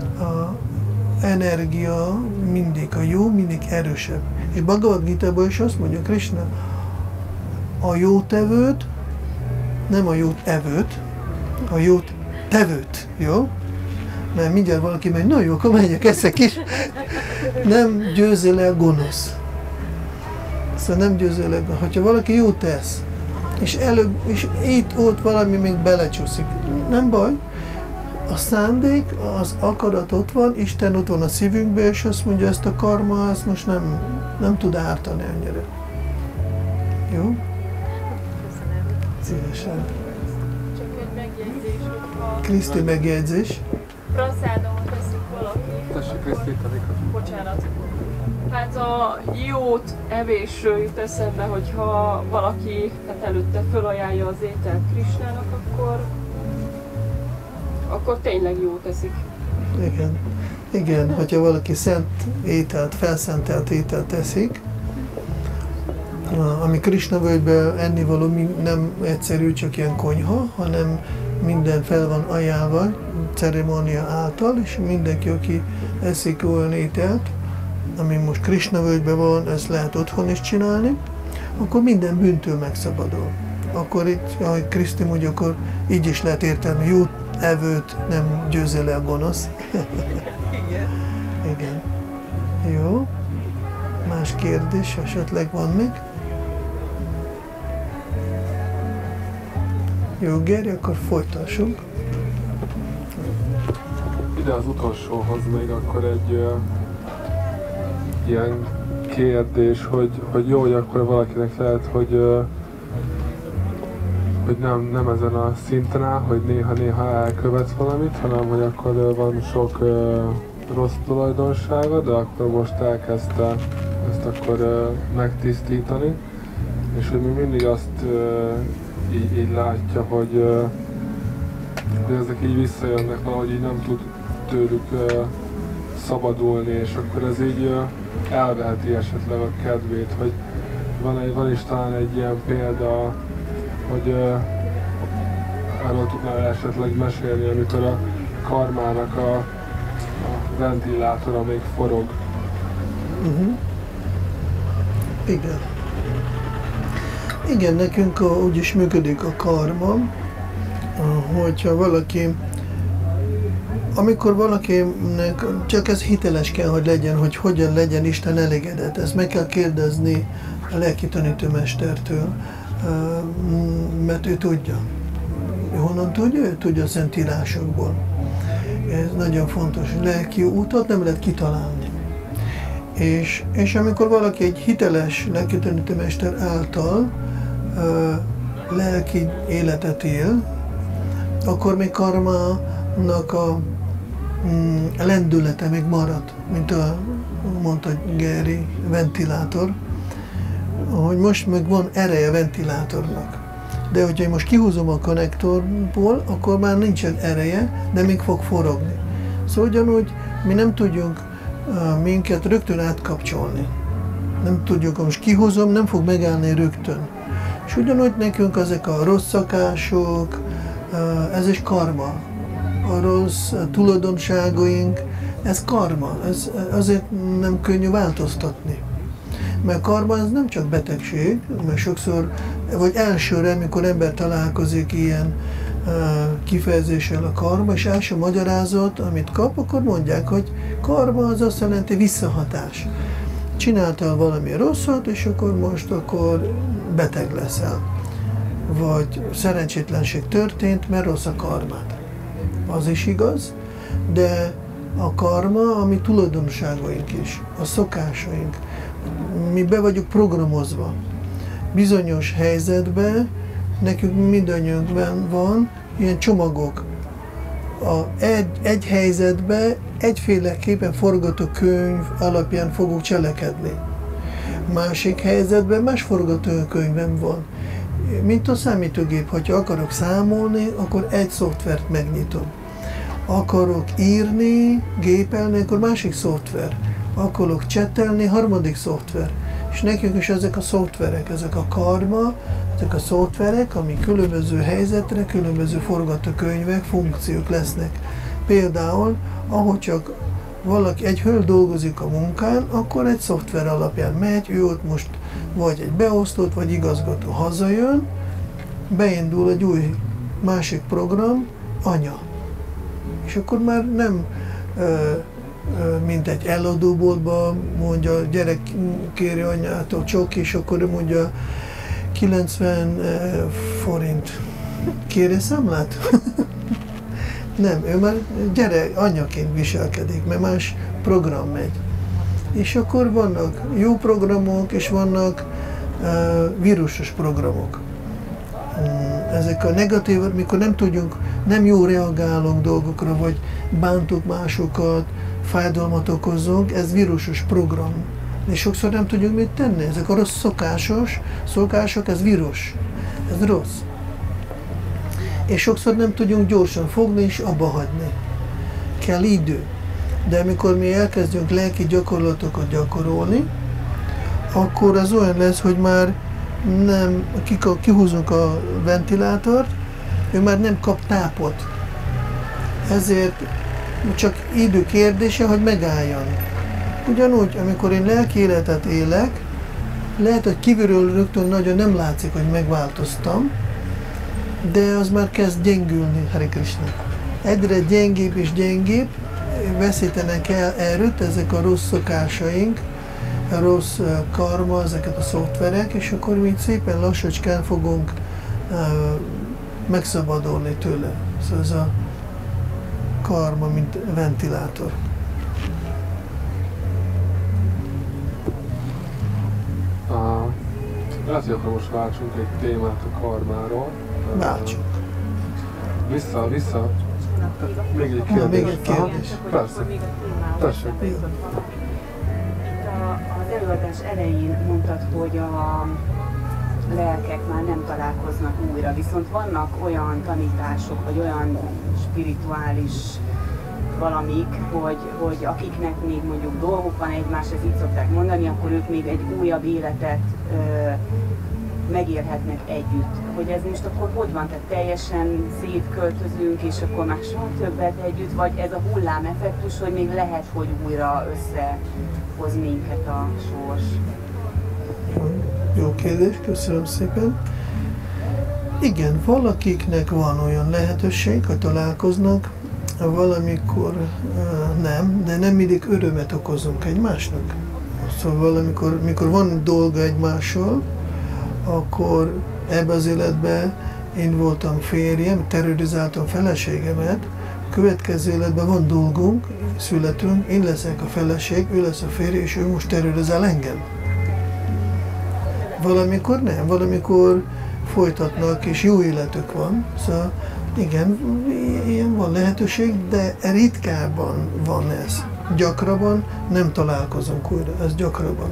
energia mindig, a jó mindig erősebb. És Bhagavad Gita-ban is azt mondja Krishna, a jó tevőt, nem a jót evőt, a jót tevőt, jó? Mert mindjárt valaki megy, na jó, akkor megyek, eszek is. Nem győzi le a gonosz. Szóval nem győzi le, hogyha valaki jót tesz, és előbb, és itt-ott valami még belecsúszik, nem baj. A szándék, az akarat ott van, Isten ott van a szívünkben, és azt mondja, ezt a karma, ezt most nem tud ártani annyira. Jó? Szívesen. Csak egy megjegyzés, hogyha... Kriszti megjegyzés. Praszádomot teszik valaki. Tessék, Kriszti, Bocsánat. Hát a jót evésről jut eszembe, hogyha valaki előtte fölajánlja az ételt Krisnának, akkor tényleg jót eszik. Igen. Igen, hogyha valaki szent ételt, felszentelt ételt teszik, ami Krishna völgyben ennivaló nem egyszerű, csak ilyen konyha, hanem minden fel van ajánlva ceremónia által, és mindenki, aki eszik olyan ételt, ami most Krishna völgyben van, ezt lehet otthon is csinálni, akkor minden bűntől megszabadul. Akkor itt, ahogy Kriszti mondja, akkor így is lehet értelni, jó evőt nem győzi le a gonosz. Igen. Igen. Jó. Más kérdés esetleg van még? Jó, Geri, akkor folytassunk. Ide az utolsóhoz még akkor egy ilyen kérdés, hogy jó, hogy akkor valakinek lehet, hogy nem ezen a szinten áll, hogy néha-néha elkövetsz valamit, hanem hogy akkor van sok rossz tulajdonsága, de akkor most elkezdte ezt akkor megtisztítani, és hogy még mindig azt így látja, hogy ezek így visszajönnek, valahogy így nem tud tőlük szabadulni, és akkor ez így elveheti esetleg a kedvét, hogy van is talán egy ilyen példa, hogy erről tudnál esetleg mesélni, amikor a karmának a ventilátora még forog. Igen. Igen, nekünk úgy is működik a karma, hogyha valaki, amikor valakinek csak ez hiteles kell, hogy legyen, hogy hogyan legyen Isten elégedett. Ezt meg kell kérdezni a lelki tanítómestertől, mert ő tudja. Honnan tudja? Ő tudja a Szentírásokból. Ez nagyon fontos. Lelki útot nem lehet kitalálni. És amikor valaki egy hiteles lelki tanítómester által lelki életet él, akkor még karmának a lendülete még marad, mint mondta Geri, ventilátor, hogy most meg van ereje ventilátornak. De hogyha én most kihúzom a konnektorból, akkor már nincsen ereje, de még fog forogni. Szóval ugyanúgy mi nem tudjunk minket rögtön átkapcsolni. Nem tudjuk, ha most kihúzom, nem fog megállni rögtön. És ugyanúgy nekünk ezek a rossz szakások, ez is karma. A rossz tulajdonságaink, ez karma. Ez azért nem könnyű változtatni. Mert karma ez nem csak betegség, mert sokszor, vagy elsőre, amikor ember találkozik ilyen kifejezéssel a karma, és első magyarázat, amit kap, akkor mondják, hogy karma az azt jelenti visszahatás. Csináltál valami rosszat, és akkor beteg leszel. Vagy szerencsétlenség történt, mert rossz a karmád. Az is igaz, de a karma, ami tulajdonságaink is, a szokásaink. Mi be vagyunk programozva. Bizonyos helyzetben, nekünk mindannyiunkban van ilyen csomagok. Egy helyzetben egyféleképpen forgatókönyv alapján fogok cselekedni. Másik helyzetben más forgatókönyvem van. Mint a számítógép, hogyha akarok számolni, akkor egy szoftvert megnyitom. Akarok írni, gépelni, akkor másik szoftver. Akarok csetelni, harmadik szoftver. És nekünk is ezek a szoftverek, ezek a karma, ezek a szoftverek, ami különböző helyzetre, különböző forgatókönyvek, funkciók lesznek. Például, ahogy csak valaki, egy hölgy dolgozik a munkán, akkor egy szoftver alapján megy, ő ott most vagy egy beosztott, vagy igazgató hazajön, beindul egy új másik program, anya. És akkor már nem mint egy eladóboltban mondja, gyerek kéri anyától csoki, és akkor ő mondja 90 forint. Kéri számlát? Nem, ő már anyaként viselkedik, mert más program megy. És akkor vannak jó programok, és vannak vírusos programok. Ezek a negatív, mikor nem jó reagálunk dolgokra, vagy bántuk másokat, fájdalmat okozunk, ez vírusos program. És sokszor nem tudjuk mit tenni. Ezek a rossz szokások, ez vírus. Ez rossz. És sokszor nem tudjunk gyorsan fogni és abba hagyni. Kell idő. De amikor mi elkezdünk lelki gyakorlatokat gyakorolni, akkor az olyan lesz, hogy már nem, kihúzunk a ventilátort, ő már nem kap tápot. Ezért csak idő kérdése, hogy megálljon. Ugyanúgy, amikor én lelki életet élek, lehet, hogy kívülről rögtön nagyon nem látszik, hogy megváltoztam, de az már kezd gyengülni, Hare Krishna. Egyre gyengébb és gyengébb, veszítenek el erőt ezek a rossz szokásaink, a rossz karma, ezeket a szoftverek, és akkor mi szépen lassacskán fogunk megszabadulni tőle. Szóval ez a karma, mint ventilátor. Lehet, hogy akkor most váltsunk egy témát a karmáról. Váltsunk. Még egy kérdés. Még egy kérdés. Persze. Még a témához jutott valami. Itt az előadás elején mondtad, hogy a lelkek már nem találkoznak újra, viszont vannak olyan tanítások, vagy olyan spirituális valamik, hogy akiknek még mondjuk dolguk van egymáshoz, így szokták mondani, akkor ők még egy újabb életet megélhetnek együtt. Hogy ez most akkor hogy van? Tehát teljesen szétköltözünk, és akkor már soha többet együtt, vagy ez a hullámeffektus, hogy még lehet, hogy újra összehoz minket a sors? Jó kérdés, köszönöm szépen. Igen, valakiknek van olyan lehetőség, ha találkoznak, valamikor nem, de nem mindig örömet okozunk egymásnak. Szóval valamikor, mikor van dolga egymással, akkor ebben az életben én voltam férjem, terrorizáltam feleségemet, következő életben van dolgunk, születünk, én leszek a feleség, ő lesz a férj, és ő most terrorizál engem. Valamikor nem, valamikor folytatnak, és jó életük van. Szóval igen, ilyen van lehetőség, de ritkábban van ez. Gyakrabban nem találkozunk újra, ez gyakrabban.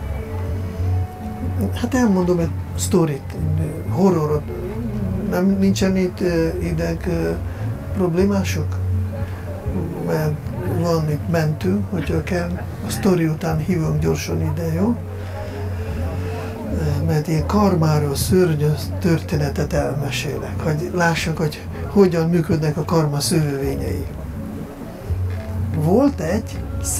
Hát elmondom egy sztorit, horrorot. Nincsen itt ideg problémások? Mert van itt mentő, hogyha kell, a sztori után hívunk gyorsan ide, jó? Mert én karmáról szörnyű történetet elmesélek, hogy lássák, hogy hogyan működnek a karma szövevényei. Volt egy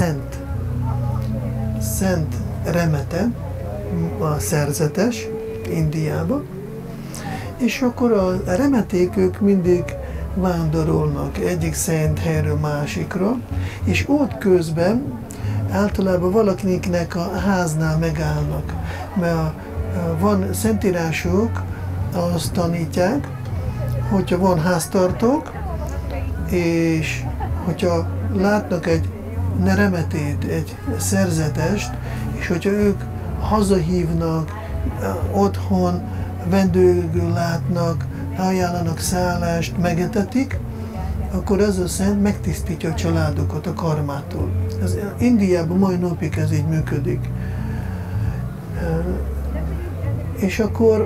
szent remete, a szerzetes, Indiában, és akkor a remeték ők mindig vándorolnak egyik szent helyről másikra, és ott közben általában valakinek a háznál megállnak, mert van szentírások, azt tanítják, hogyha van háztartók, és hogyha látnak egy remetét, egy szerzetest, és hogyha ők hazahívnak, otthon vendégül látnak, ajánlanak szállást, megetetik, akkor ez a szent megtisztítja a családokat a karmától. Ez Indiában mai napig ez így működik. És akkor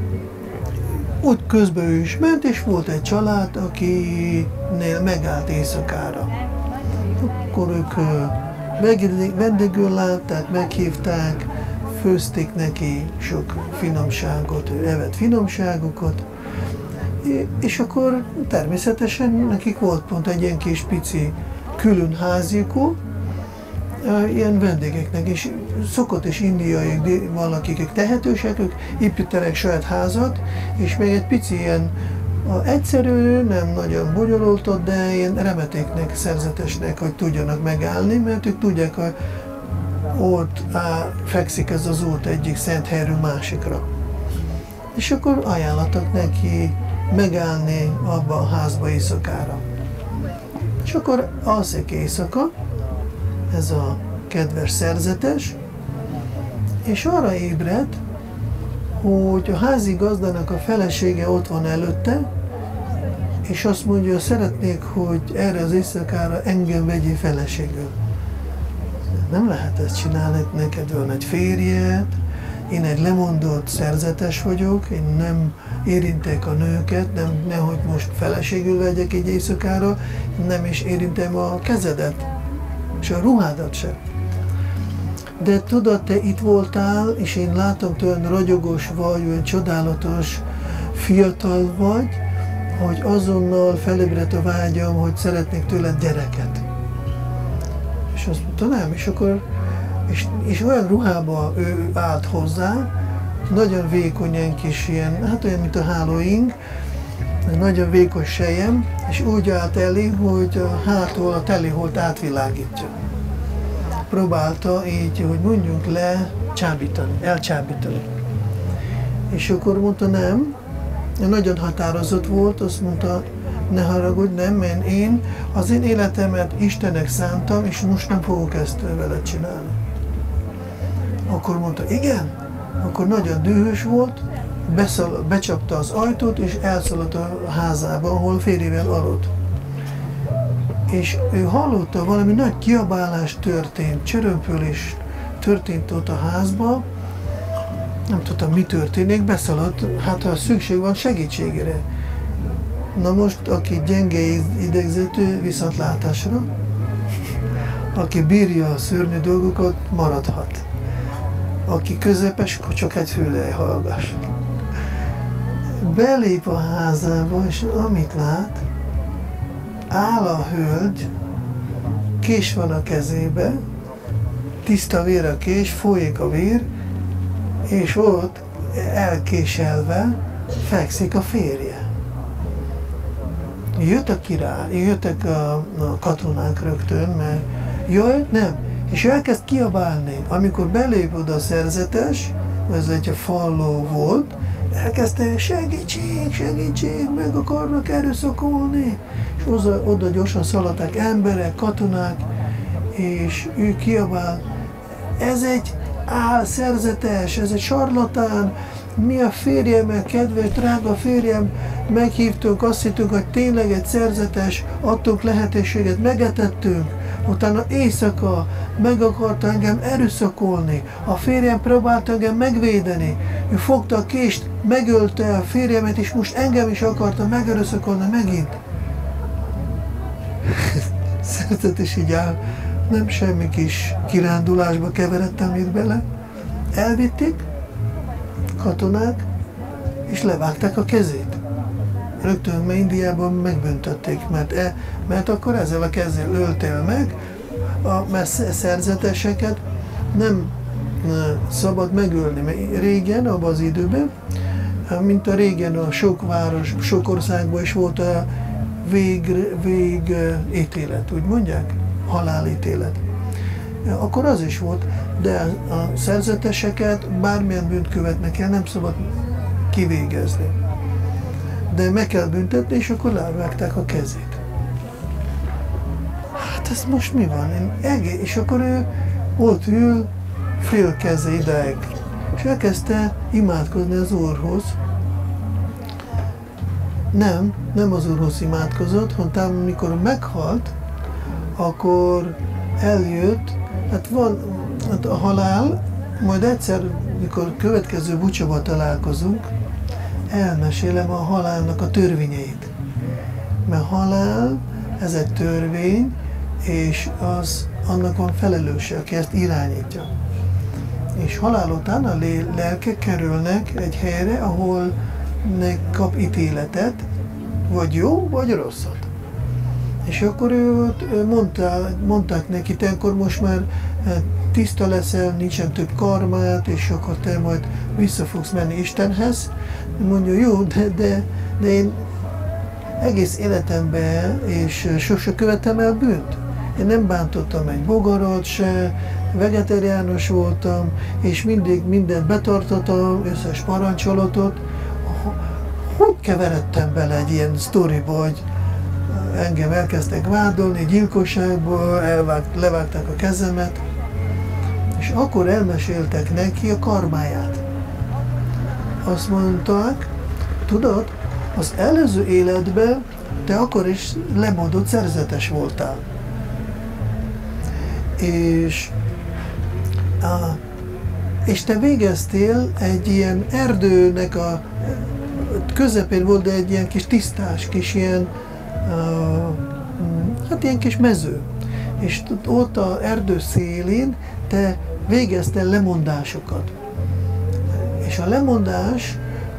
úgy közben ő is ment, és volt egy család, akinél megállt éjszakára. Akkor ők vendégül látták, meghívták, főzték neki sok finomságot, ő evett finomságokat, és akkor természetesen nekik volt pont egy ilyen kis pici külön házikó, ilyen vendégeknek, és szokott is indiai valakik tehetősek, ők építenek saját házat, és még egy pici ilyen egyszerű, nem nagyon bonyolultott, de ilyen remetéknek, szerzetesnek, hogy tudjanak megállni, mert ők tudják, hogy ott fekszik ez az út egyik szent helyről másikra. És akkor ajánlottak neki megállni abba a házba éjszakára. És akkor alszik éjszaka, ez a kedves szerzetes, és arra ébred, hogy a házigazdának a felesége ott van előtte, és azt mondja, szeretnék, hogy erre az éjszakára engem vegyél feleségül. Nem lehet ezt csinálni, neked van egy férjed, én egy lemondott szerzetes vagyok, én nem érintek a nőket, nehogy most feleségül vegyek egy éjszakára, nem is érintem a kezedet, és a ruhádat sem. De tudod, te itt voltál, és én látom, te olyan ragyogós vagy, olyan csodálatos, fiatal vagy, hogy azonnal felébredt a vágyam, hogy szeretnék tőled gyereket. És azt mondta, nem, és akkor, és olyan ruhába ő állt hozzá, nagyon vékonyan kis ilyen, hát olyan, mint a hálóing, nagyon vékony sejem, és úgy állt elé, hogy a hátul a teliholt átvilágítja. Próbálta így, hogy mondjunk le, elcsábítani. És akkor mondta, nem, nagyon határozott volt, azt mondta, ne haragudj, nem, mert én az én életemet Istennek szántam, és most nem fogok ezt veled csinálni. Akkor mondta, igen, akkor nagyon dühös volt, becsapta az ajtót, és elszaladt a házába, ahol férjével aludt. és ő hallotta, valami nagy kiabálás történt, csörömpölés történt ott a házban, nem tudtam, mi történik, beszaladt, hát ha szükség van segítségére. Na most, aki gyenge idegzetű, viszontlátásra, aki bírja a szörnyű dolgokat, maradhat. Aki közepes, akkor csak egy füle hallgass. Belép a házába, és amit lát, áll a hölgy, kés van a kezébe, tiszta vér a kés, folyik a vér, és ott elkéselve fekszik a férje. Jött a király, jöttek a katonák rögtön, mert jaj, nem, és elkezd kiabálni. Amikor belép oda a szerzetes, ez egy falló volt, elkezdte segítség, segítség, meg akarnak erőszakolni. És oda gyorsan szaladták emberek, katonák, és ő kiabál, ez egy álszerzetes, ez egy sarlatán, mi a férjemet, kedves, drága férjem, meghívtunk, azt hittünk, hogy tényleg egy szerzetes, adtunk lehetőséget, megetettünk, utána éjszaka meg akarta engem erőszakolni, a férjem próbálta engem megvédeni, ő fogta a kést, megölte a férjemet, és most engem is akarta megerőszakolni megint. Szerzetes így áll, nem semmi kis kirándulásba keveredtem itt bele. Elvitték katonák, és levágták a kezét. Rögtön, mert Indiában megbüntették, mert akkor ezzel a kezzel öltél meg, mert szerzeteseket nem szabad megölni. Mert régen, abban az időben, mint a régen a sok város, sok országban is volt a végítélet, úgy mondják? Halálítélet. Akkor az is volt, de a szerzeteseket bármilyen bűnt követnek el, nem szabad kivégezni. De meg kell büntetni, és akkor levágták a kezét. Hát ez most mi van? És akkor ő ott ül, fél keze ideig, és elkezdte imádkozni az Úrhoz. Nem az Úrhoz imádkozott, hanem amikor meghalt, akkor eljött, hát a halál, majd egyszer, mikor következő bucsaba találkozunk, elmesélem a halálnak a törvényeit. Mert halál, ez egy törvény, és annak van felelőse, aki ezt irányítja. És halál után a lelkek kerülnek egy helyre, ahol kap ítéletet, vagy jó, vagy rosszat. És akkor mondták neki, te akkor most már tiszta leszel, nincsen több karmát, és akkor te majd vissza fogsz menni Istenhez. Mondja, jó, de én egész életemben, és sose követtem el bűnt. Én nem bántottam egy bogarat se, vegetariánus voltam, és mindig mindent betartottam, összes parancsolatot. Hogy keveredtem bele egy ilyen sztoriba, hogy engem elkezdtek vádolni, gyilkosságból, levágták a kezemet, és akkor elmeséltek neki a karmáját. Azt mondták, tudod, az előző életben te akkor is lemondott szerzetes voltál. És te végeztél egy ilyen erdőnek a közepén volt egy ilyen kis tisztás, kis ilyen, hát ilyen kis mező. És ott az erdő szélén te végeztél lemondásokat. És a lemondás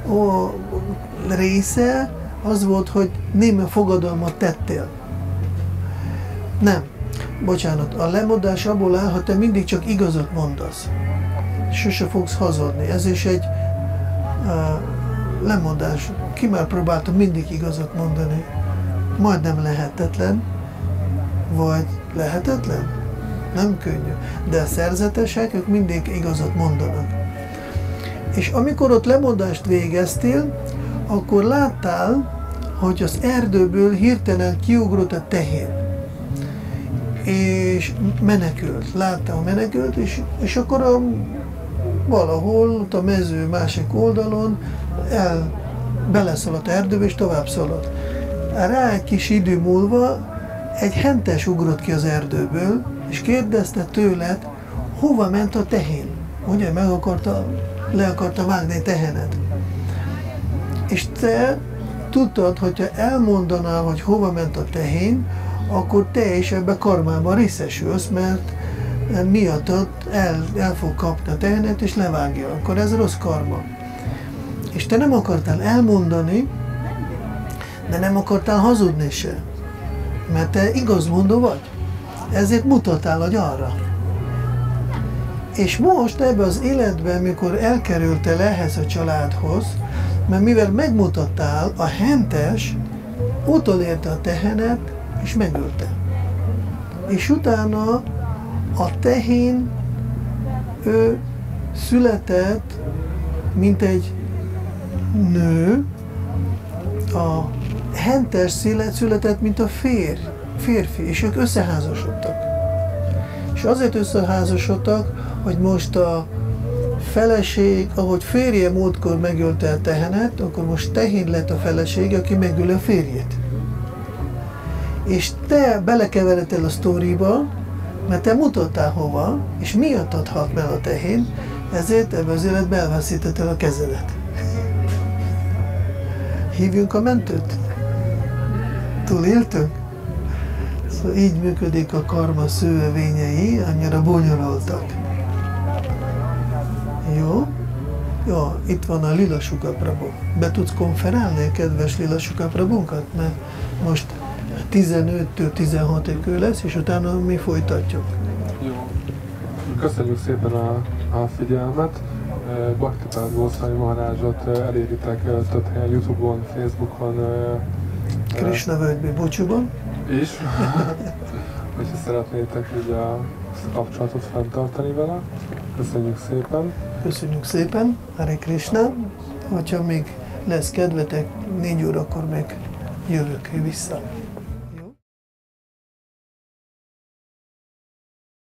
része az volt, hogy némi fogadalmat tettél. Nem, bocsánat, a lemondás abból áll, ha te mindig csak igazat mondasz. Sose fogsz hazudni. Ez is egy lemondás. Ki már próbálta mindig igazat mondani? Majdnem lehetetlen, vagy lehetetlen? Nem könnyű. De a szerzetesek, ők mindig igazat mondanak. És amikor ott lemondást végeztél, akkor láttál, hogy az erdőből hirtelen kiugrott a tehér. És menekült. Látta a menekült, és akkor valahol ott a mező másik oldalon beleszaladt erdőbe, és tovább szaladt. Rá egy kis idő múlva egy hentes ugrott ki az erdőből, és kérdezte tőled, hova ment a tehén. Ugye, le akarta vágni tehenet. És te tudtad, hogyha elmondanál, hogy hova ment a tehén, akkor te is ebbe karmában részesülsz, mert miattad el fog kapni a tehenet, és levágja. Akkor ez rossz karma. És te nem akartál elmondani, de nem akartál hazudni se. Mert te igazmondó vagy. Ezért mutattál a arra. És most ebben az életben, mikor elkerültél ehhez a családhoz, mert mivel megmutattál, a hentes utolérte a tehenet, és megölte. És utána a tehén, ő született, mint egy nő, a hentes született, mint a férfi, és ők összeházasodtak. És azért összeházasodtak, hogy most a feleség, ahogy férje múltkor megölte a tehenet, akkor most tehén lett a feleség, aki megöli a férjét. És te belekeveredtél a sztoriba, mert te mutattál hova, és miattad halt meg a tehén, ezért ebben az életben elveszítetted a kezedet. Hívjunk a mentőt? Túléltünk? Szóval így működik a karma szövevényei, annyira bonyolultak. Jó? Jó, itt van a Lila Suka Prabhu. Be tudsz konferálni, kedves Lila Suka Prabhunkat? Mert most 15-től 16-ig ő lesz, és utána mi folytatjuk. Jó. Köszönjük szépen a figyelmet. Bhaktipád Gószai Maharázsot eléritek több helyen, YouTube-on, Facebookon. Krishna völgybe búcsúban. És, hogyha szeretnétek így a kapcsolatot fenntartani vele. Köszönjük szépen. Köszönjük szépen, Hare Krishna. Hogyha még lesz kedvetek, 4 órakor még jövök vissza.